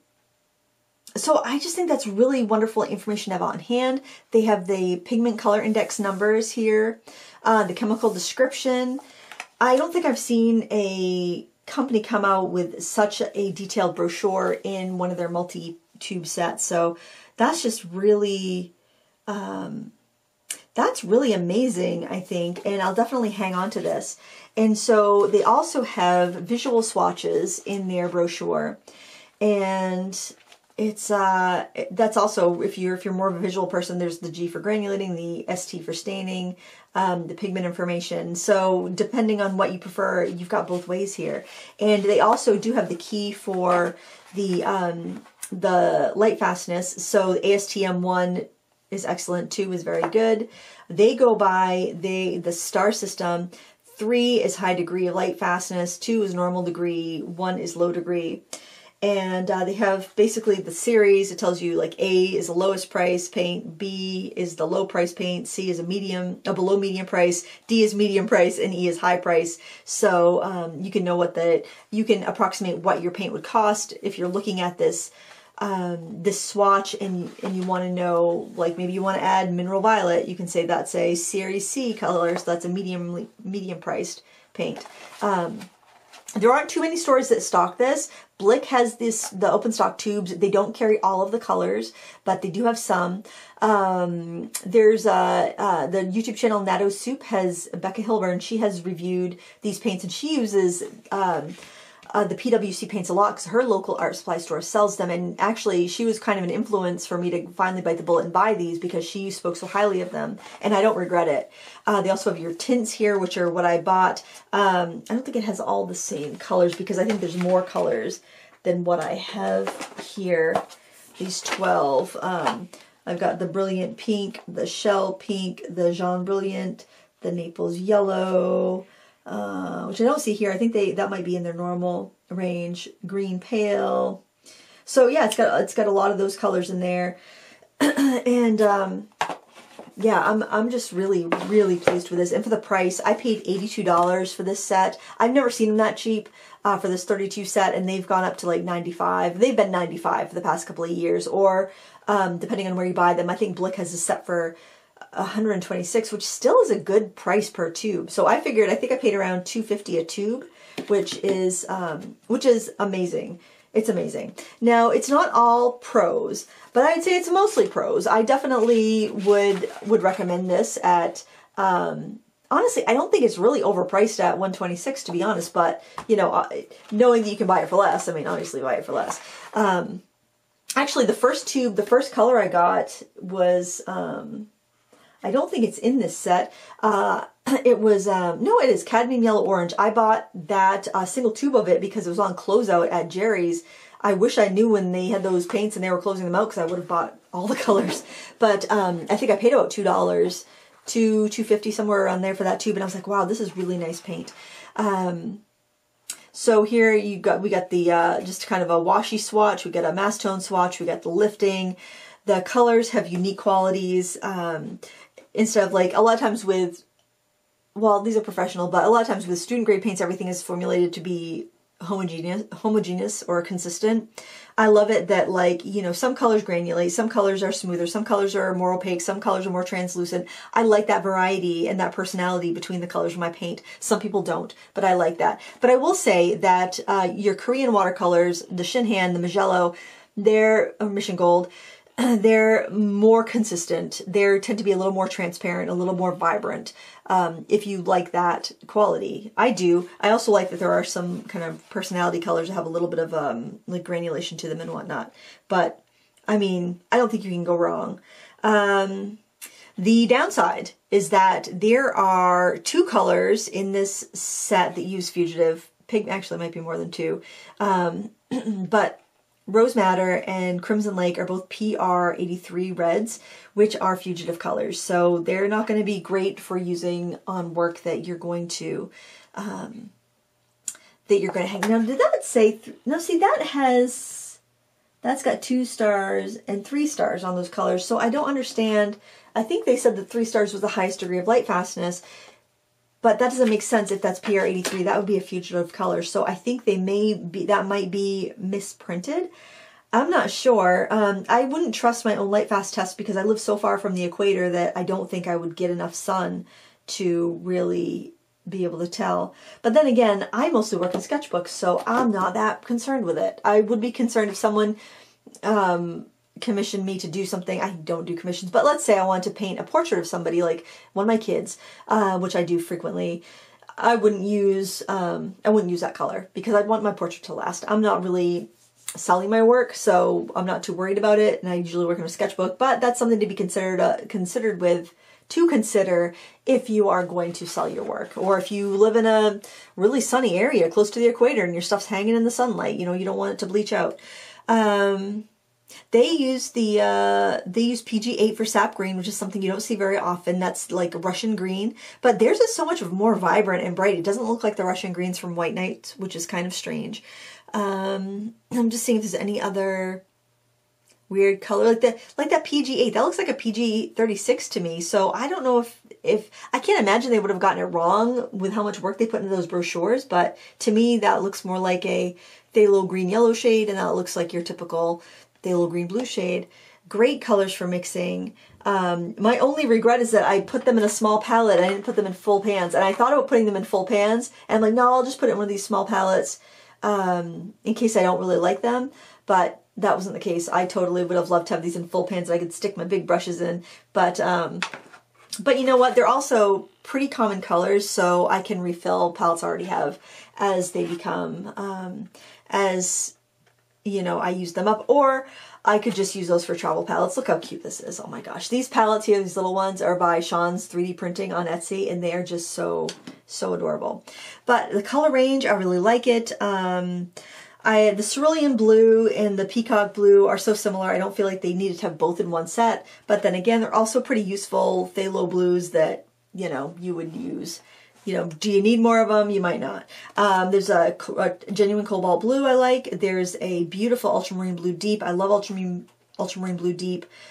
So I just think that's really wonderful information to have on hand. They have the pigment color index numbers here, uh, the chemical description. I don't think I've seen a company come out with such a detailed brochure in one of their multi-tube sets. So that's just really, um, that's really amazing, I think. And I'll definitely hang on to this. And so they also have visual swatches in their brochure. And It's uh, that's also, if you're if you're more of a visual person, there's the G for granulating, the S T for staining, um, the pigment information. So depending on what you prefer, you've got both ways here. And they also do have the key for the um, the light fastness. So the A S T M one is excellent, two is very good. They go by the the star system. Three is high degree of light fastness, two is normal degree, one is low degree. And uh, they have basically the series. It tells you like A is the lowest price paint, B is the low price paint, C is a medium, a below medium price, D is medium price, and E is high price. So um, you can know what the, you can approximate what your paint would cost if you're looking at this um, this swatch, and and you want to know, like maybe you want to add mineral violet. You can say that's a series C color, so that's a medium medium priced paint. Um, There aren't too many stores that stock this. Blick has this, the open stock tubes. They don't carry all of the colors, but they do have some. Um, there's uh, uh, the YouTube channel Natto Soup has Becca Hilburn. She has reviewed these paints, and she uses um, uh, the P W C paints a lot because her local art supply store sells them. And actually, she was kind of an influence for me to finally bite the bullet and buy these because she spoke so highly of them, and I don't regret it. Uh, they also have your tints here, which are what I bought. Um, I don't think it has all the same colors because I think there's more colors than what I have here. These twelve. Um, I've got the Brilliant Pink, the Shell Pink, the Jaune Brilliant, the Naples Yellow, uh, which I don't see here. I think they that might be in their normal range. Green Pale. So yeah, it's got it's got a lot of those colors in there, and um, yeah, I'm, I'm just really, really pleased with this. And for the price, I paid eighty-two dollars for this set. I've never seen them that cheap uh, for this thirty-two set, and they've gone up to like ninety-five. They've been ninety-five for the past couple of years, or um, depending on where you buy them. I think Blick has a set for one hundred twenty-six, which still is a good price per tube. So I figured, I think I paid around two fifty a tube, which is, um, which is amazing. It's amazing. Now, it's not all pros, but I'd say it's mostly pros. I definitely would would recommend this at, um, honestly, I don't think it's really overpriced at one twenty-six, to be honest, but, you know, knowing that you can buy it for less, I mean, obviously buy it for less. Um, actually, the first tube, the first color I got was, um, I don't think it's in this set. Uh, it was, um, no, it is cadmium yellow orange. I bought that uh, single tube of it because it was on closeout at Jerry's. I wish I knew when they had those paints and they were closing them out, because I would have bought all the colors. But um, I think I paid about two dollars, two two fifty, somewhere around there for that tube. And I was like, wow, this is really nice paint. Um, so here you got, we got the, uh, just kind of a washy swatch. We got a mass tone swatch. We got the lifting. The colors have unique qualities. Um, instead of like, a lot of times with, well, these are professional, but a lot of times with student grade paints, everything is formulated to be homogeneous, homogeneous or consistent. I love it that, like, you know, some colors granulate, some colors are smoother, some colors are more opaque, some colors are more translucent. I like that variety and that personality between the colors of my paint. Some people don't, but I like that. But I will say that uh, your Korean watercolors, the Shinhan, the Magello, they're uh, Mission Gold, they're more consistent. They tend to be a little more transparent, a little more vibrant, um, if you like that quality. I do. I also like that there are some kind of personality colors that have a little bit of um, like granulation to them and whatnot. But, I mean, I don't think you can go wrong. Um, the downside is that there are two colors in this set that use Fugitive. Pig, actually, it might be more than two. Um, but Rose Madder and Crimson Lake are both P R eighty-three reds, which are Fugitive colors. So they're not going to be great for using on work that you're going to, um, that you're going to hang. Now, did that say, th no, see, that has, that's got two stars and three stars on those colors. So I don't understand. I think they said that three stars was the highest degree of light fastness, but that doesn't make sense if that's P R eighty-three. That would be a Fugitive color. So I think they may be, that might be misprinted. I'm not sure. Um, I wouldn't trust my own light fast test because I live so far from the equator that I don't think I would get enough sun to really be able to tell. But then again, I mostly work in sketchbooks, so I'm not that concerned with it. I would be concerned if someone um, commissioned me to do something. I don't do commissions, but let's say I want to paint a portrait of somebody, like one of my kids, uh, which I do frequently. I wouldn't use um, I wouldn't use that color because I'd want my portrait to last. I'm not really selling my work, so I'm not too worried about it, and I usually work in a sketchbook, but that's something to be considered uh, considered with to consider if you are going to sell your work, or if you live in a really sunny area close to the equator and your stuff's hanging in the sunlight. You know, you don't want it to bleach out. Um, They use the uh, they use P G eight for sap green, which is something you don't see very often. That's like Russian green, but theirs is so much more vibrant and bright. It doesn't look like the Russian greens from White Knight, which is kind of strange. Um, I'm just seeing if there's any other weird color like that, like that P G eight. That looks like a P G thirty-six to me. So I don't know if if I can't imagine they would have gotten it wrong with how much work they put into those brochures. But to me, that looks more like a phthalo green yellow shade, and that looks like your typical phthalo green blue shade. Great colors for mixing. Um, my only regret is that I put them in a small palette. I didn't put them in full pans, and I thought about putting them in full pans, and I'm like, no, I'll just put it in one of these small palettes um, in case I don't really like them. But that wasn't the case. I totally would have loved to have these in full pans that I could stick my big brushes in. But um, but you know what? They're also pretty common colors, so I can refill palettes I already have as they become um, as you know I use them up, or I could just use those for travel palettes. Look how cute this is. Oh my gosh. These palettes here, these little ones, are by Sean's three D Printing on Etsy, and they are just so, so adorable. But the color range, I really like it. Um, I the cerulean blue and the peacock blue are so similar. I don't feel like they needed to have both in one set. But then again, they're also pretty useful phthalo blues that, you know, you would use. You know, do you need more of them? You might not. Um, there's a, a genuine cobalt blue I like. There's a beautiful ultramarine blue deep. I love ultramarine ultramarine blue deep.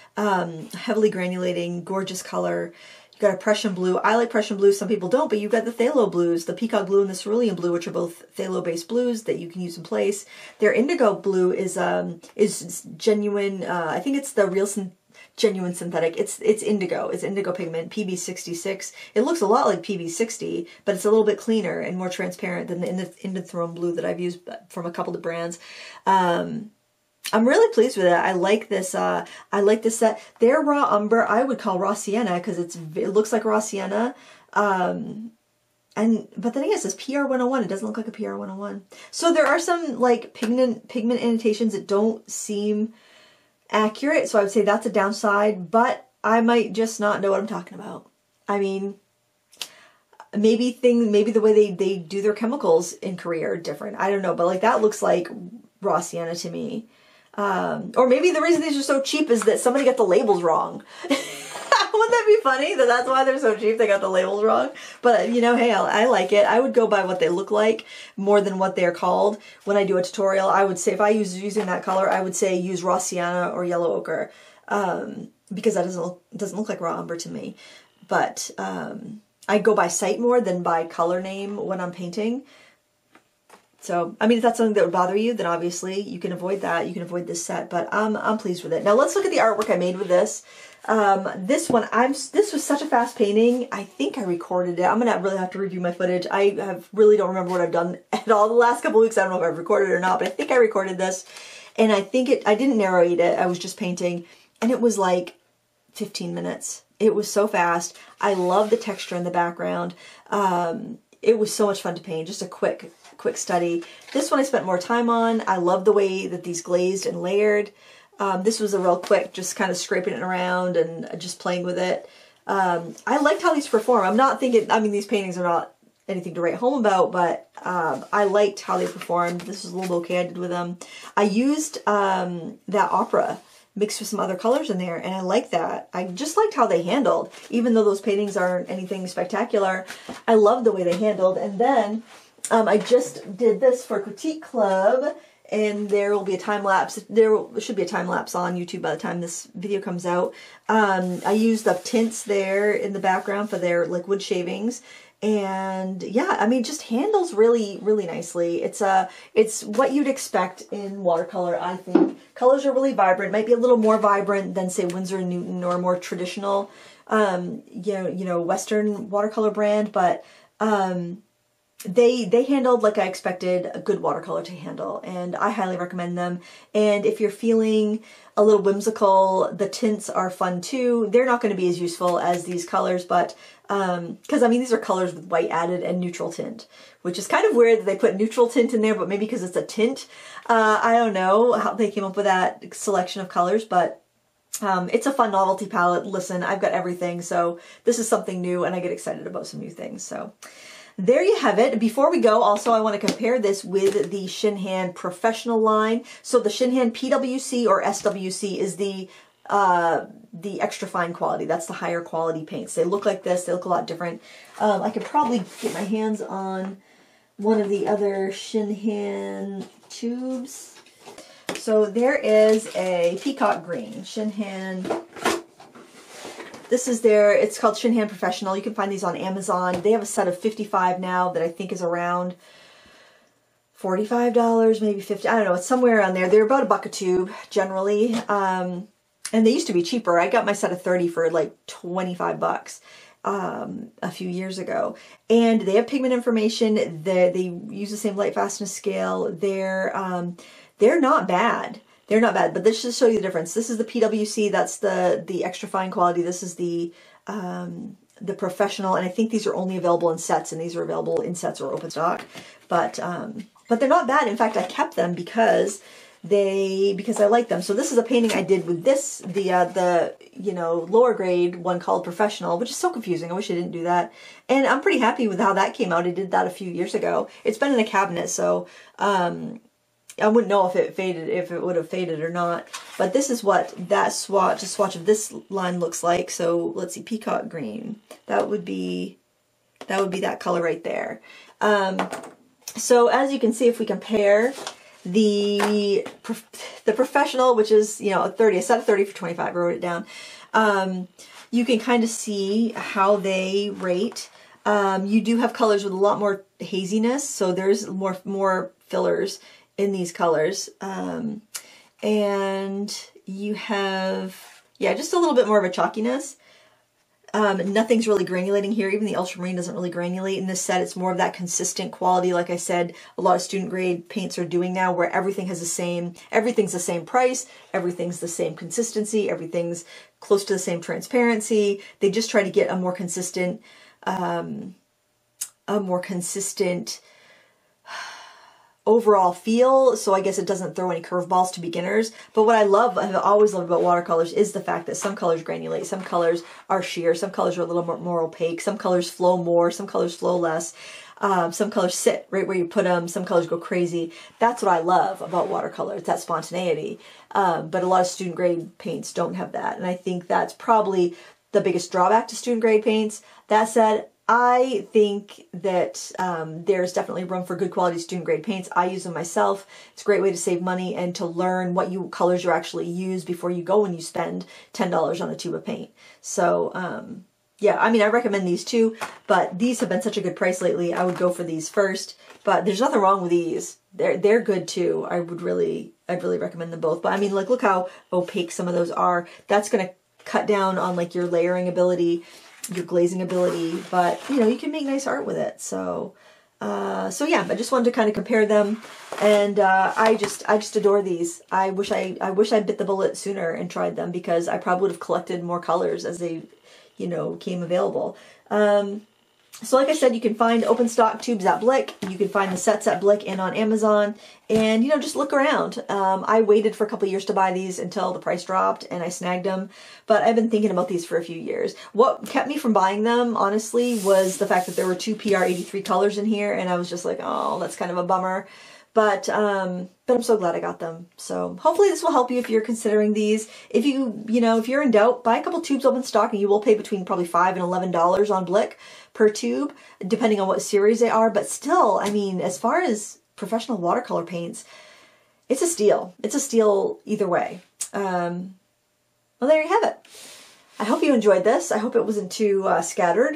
um, heavily granulating, gorgeous color. You got a Prussian blue. I like Prussian blue. Some people don't, but you've got the phthalo blues, the peacock blue and the cerulean blue, which are both phthalo-based blues that you can use in place. Their indigo blue is um is genuine. Uh, I think it's the real syn genuine synthetic. It's it's indigo. It's indigo pigment, P B sixty-six. It looks a lot like P B sixty, but it's a little bit cleaner and more transparent than the Indanthrone blue that I've used from a couple of brands. Um, I'm really pleased with it. I like this. Uh, I like this set. Their raw umber, I would call raw sienna because it's it looks like raw sienna. Um, and but then I guess it's P R one oh one. It doesn't look like a P R one oh one. So there are some like pigment pigment annotations that don't seem accurate. So I would say that's a downside. But I might just not know what I'm talking about. I mean, maybe thing maybe the way they they do their chemicals in Korea are different. I don't know. But like that looks like raw sienna to me. Um, or maybe the reason these are so cheap is that somebody got the labels wrong. Wouldn't that be funny that that's why they're so cheap? They got the labels wrong. But you know, hey, I, I like it. I would go by what they look like more than what they're called. When I do a tutorial, I would say if I use using that color, I would say use raw sienna or yellow ochre, um, because that doesn't look, doesn't look like raw umber to me. But um, I go by sight more than by color name when I'm painting. So, I mean, if that's something that would bother you, then obviously you can avoid that. You can avoid this set, but um, I'm pleased with it. Now let's look at the artwork I made with this. Um, this one, I'm. This was such a fast painting. I think I recorded it. I'm gonna really have to review my footage. I have really don't remember what I've done at all the last couple of weeks. I don't know if I've recorded it or not, but I think I recorded this, and I think it. I didn't narrate it. I was just painting, and it was like fifteen minutes. It was so fast. I love the texture in the background. Um, it was so much fun to paint. Just a quick. quick study. This one I spent more time on. I love the way that these glazed and layered. Um, this was a real quick, just kind of scraping it around and just playing with it. Um, I liked how these perform. I'm not thinking, I mean, these paintings are not anything to write home about, but um, I liked how they performed. This was a little bouquet I did with them. I used um, that opera mixed with some other colors in there, and I like that. I just liked how they handled. Even though those paintings aren't anything spectacular, I love the way they handled. And then Um, I just did this for Critique Club, and there will be a time lapse. There should be a time lapse on YouTube by the time this video comes out. Um, I used the tints there in the background for their like wood shavings, and yeah, I mean, just handles really, really nicely. It's a, it's what you'd expect in watercolor. I think colors are really vibrant. Might be a little more vibrant than say Winsor and Newton or a more traditional, um, you know, you know, Western watercolor brand, but um. They they handled like I expected a good watercolor to handle, and I highly recommend them. And if you're feeling a little whimsical, the tints are fun too. They're not going to be as useful as these colors, but um, because I mean these are colors with white added and neutral tint, which is kind of weird that they put neutral tint in there, but maybe because it's a tint. Uh, I don't know how they came up with that selection of colors, but um, it's a fun novelty palette. Listen, I've got everything, so this is something new, and I get excited about some new things. So. There you have it. Before we go, also I want to compare this with the Shinhan Professional line. So the Shinhan P W C or S W C is the uh, the extra fine quality. That's the higher quality paints. They look like this. They look a lot different. Um, I could probably get my hands on one of the other Shinhan tubes. So there is a peacock green. Shinhan... This is their, it's called Shinhan Professional. You can find these on Amazon. They have a set of fifty-five now that I think is around forty-five dollars, maybe fifty dollars. I don't know. It's somewhere around there. They're about a buck a tube generally. Um, and they used to be cheaper. I got my set of thirty for like twenty-five bucks um, a few years ago. And they have pigment information. They, they use the same light fastness scale. They're, um, they're not bad. They're not bad, but this should show you the difference. This is the P W C, that's the the extra fine quality. This is the um, the professional, and I think these are only available in sets, and these are available in sets or open stock. But um, but they're not bad. In fact, I kept them because they because I like them. So this is a painting I did with this the uh, the you know lower grade one called Professional, which is so confusing. I wish I didn't do that, and I'm pretty happy with how that came out. I did that a few years ago. It's been in a cabinet, so. Um, I wouldn't know if it faded, if it would have faded or not. But this is what that swatch, a swatch of this line looks like. So let's see, peacock green. That would be, that would be that color right there. Um, so as you can see, if we compare The the professional, which is, you know, a thirty, a set of thirty for twenty-five, I wrote it down. Um, you can kind of see how they rate. Um, you do have colors with a lot more haziness, so there's more more fillers in these colors. Um, and you have, yeah, just a little bit more of a chalkiness. Um, nothing's really granulating here. Even the ultramarine doesn't really granulate in this set. It's more of that consistent quality. Like I said, a lot of student grade paints are doing now, where everything has the same, everything's the same price, everything's the same consistency, everything's close to the same transparency. They just try to get a more consistent, um, a more consistent overall feel, so I guess it doesn't throw any curveballs to beginners. But what I love, I've always loved about watercolors, is the fact that some colors granulate, some colors are sheer, some colors are a little more, more opaque, some colors flow more, some colors flow less, um, some colors sit right where you put them, some colors go crazy. That's what I love about watercolors, that spontaneity. Um, but a lot of student grade paints don't have that, and I think that's probably the biggest drawback to student grade paints. That said, I think that um, there's definitely room for good quality student grade paints. I use them myself. It's a great way to save money and to learn what you colors you actually use before you go and you spend ten dollars on a tube of paint. So um, yeah, I mean, I recommend these too, but these have been such a good price lately. I would go for these first, but there's nothing wrong with these. They're, they're good too. I would really, I'd really recommend them both. But I mean, like, look how opaque some of those are. That's going to cut down on like your layering ability, your glazing ability, but you know, you can make nice art with it. So uh so yeah, I just wanted to kind of compare them, and uh I just I just adore these. I wish I I wish I bit the bullet sooner and tried them, because I probably would have collected more colors as they, you know, came available. Um So like I said, you can find open stock tubes at Blick. You can find the sets at Blick and on Amazon. And, you know, just look around. Um, I waited for a couple years to buy these until the price dropped and I snagged them. But I've been thinking about these for a few years. What kept me from buying them, honestly, was the fact that there were two P R eighty-three colors in here. And I was just like, oh, that's kind of a bummer. But um, but I'm so glad I got them. So hopefully this will help you if you're considering these. If you, you know, if you're in doubt, buy a couple tubes open stock and you will pay between probably five and eleven dollars on Blick per tube, depending on what series they are. But still, I mean, as far as professional watercolor paints, it's a steal. It's a steal either way. Um, well, there you have it. I hope you enjoyed this. I hope it wasn't too uh, scattered.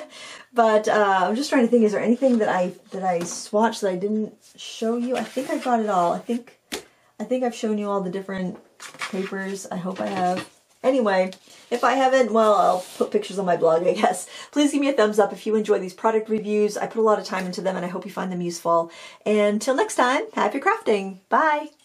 But uh, I'm just trying to think, is there anything that I that I swatched that I didn't show you? I think I got it all. I think I think I've shown you all the different papers. I hope I have. Anyway, if I haven't, well, I'll put pictures on my blog, I guess. Please give me a thumbs up if you enjoy these product reviews. I put a lot of time into them and I hope you find them useful. And until next time, happy crafting. Bye.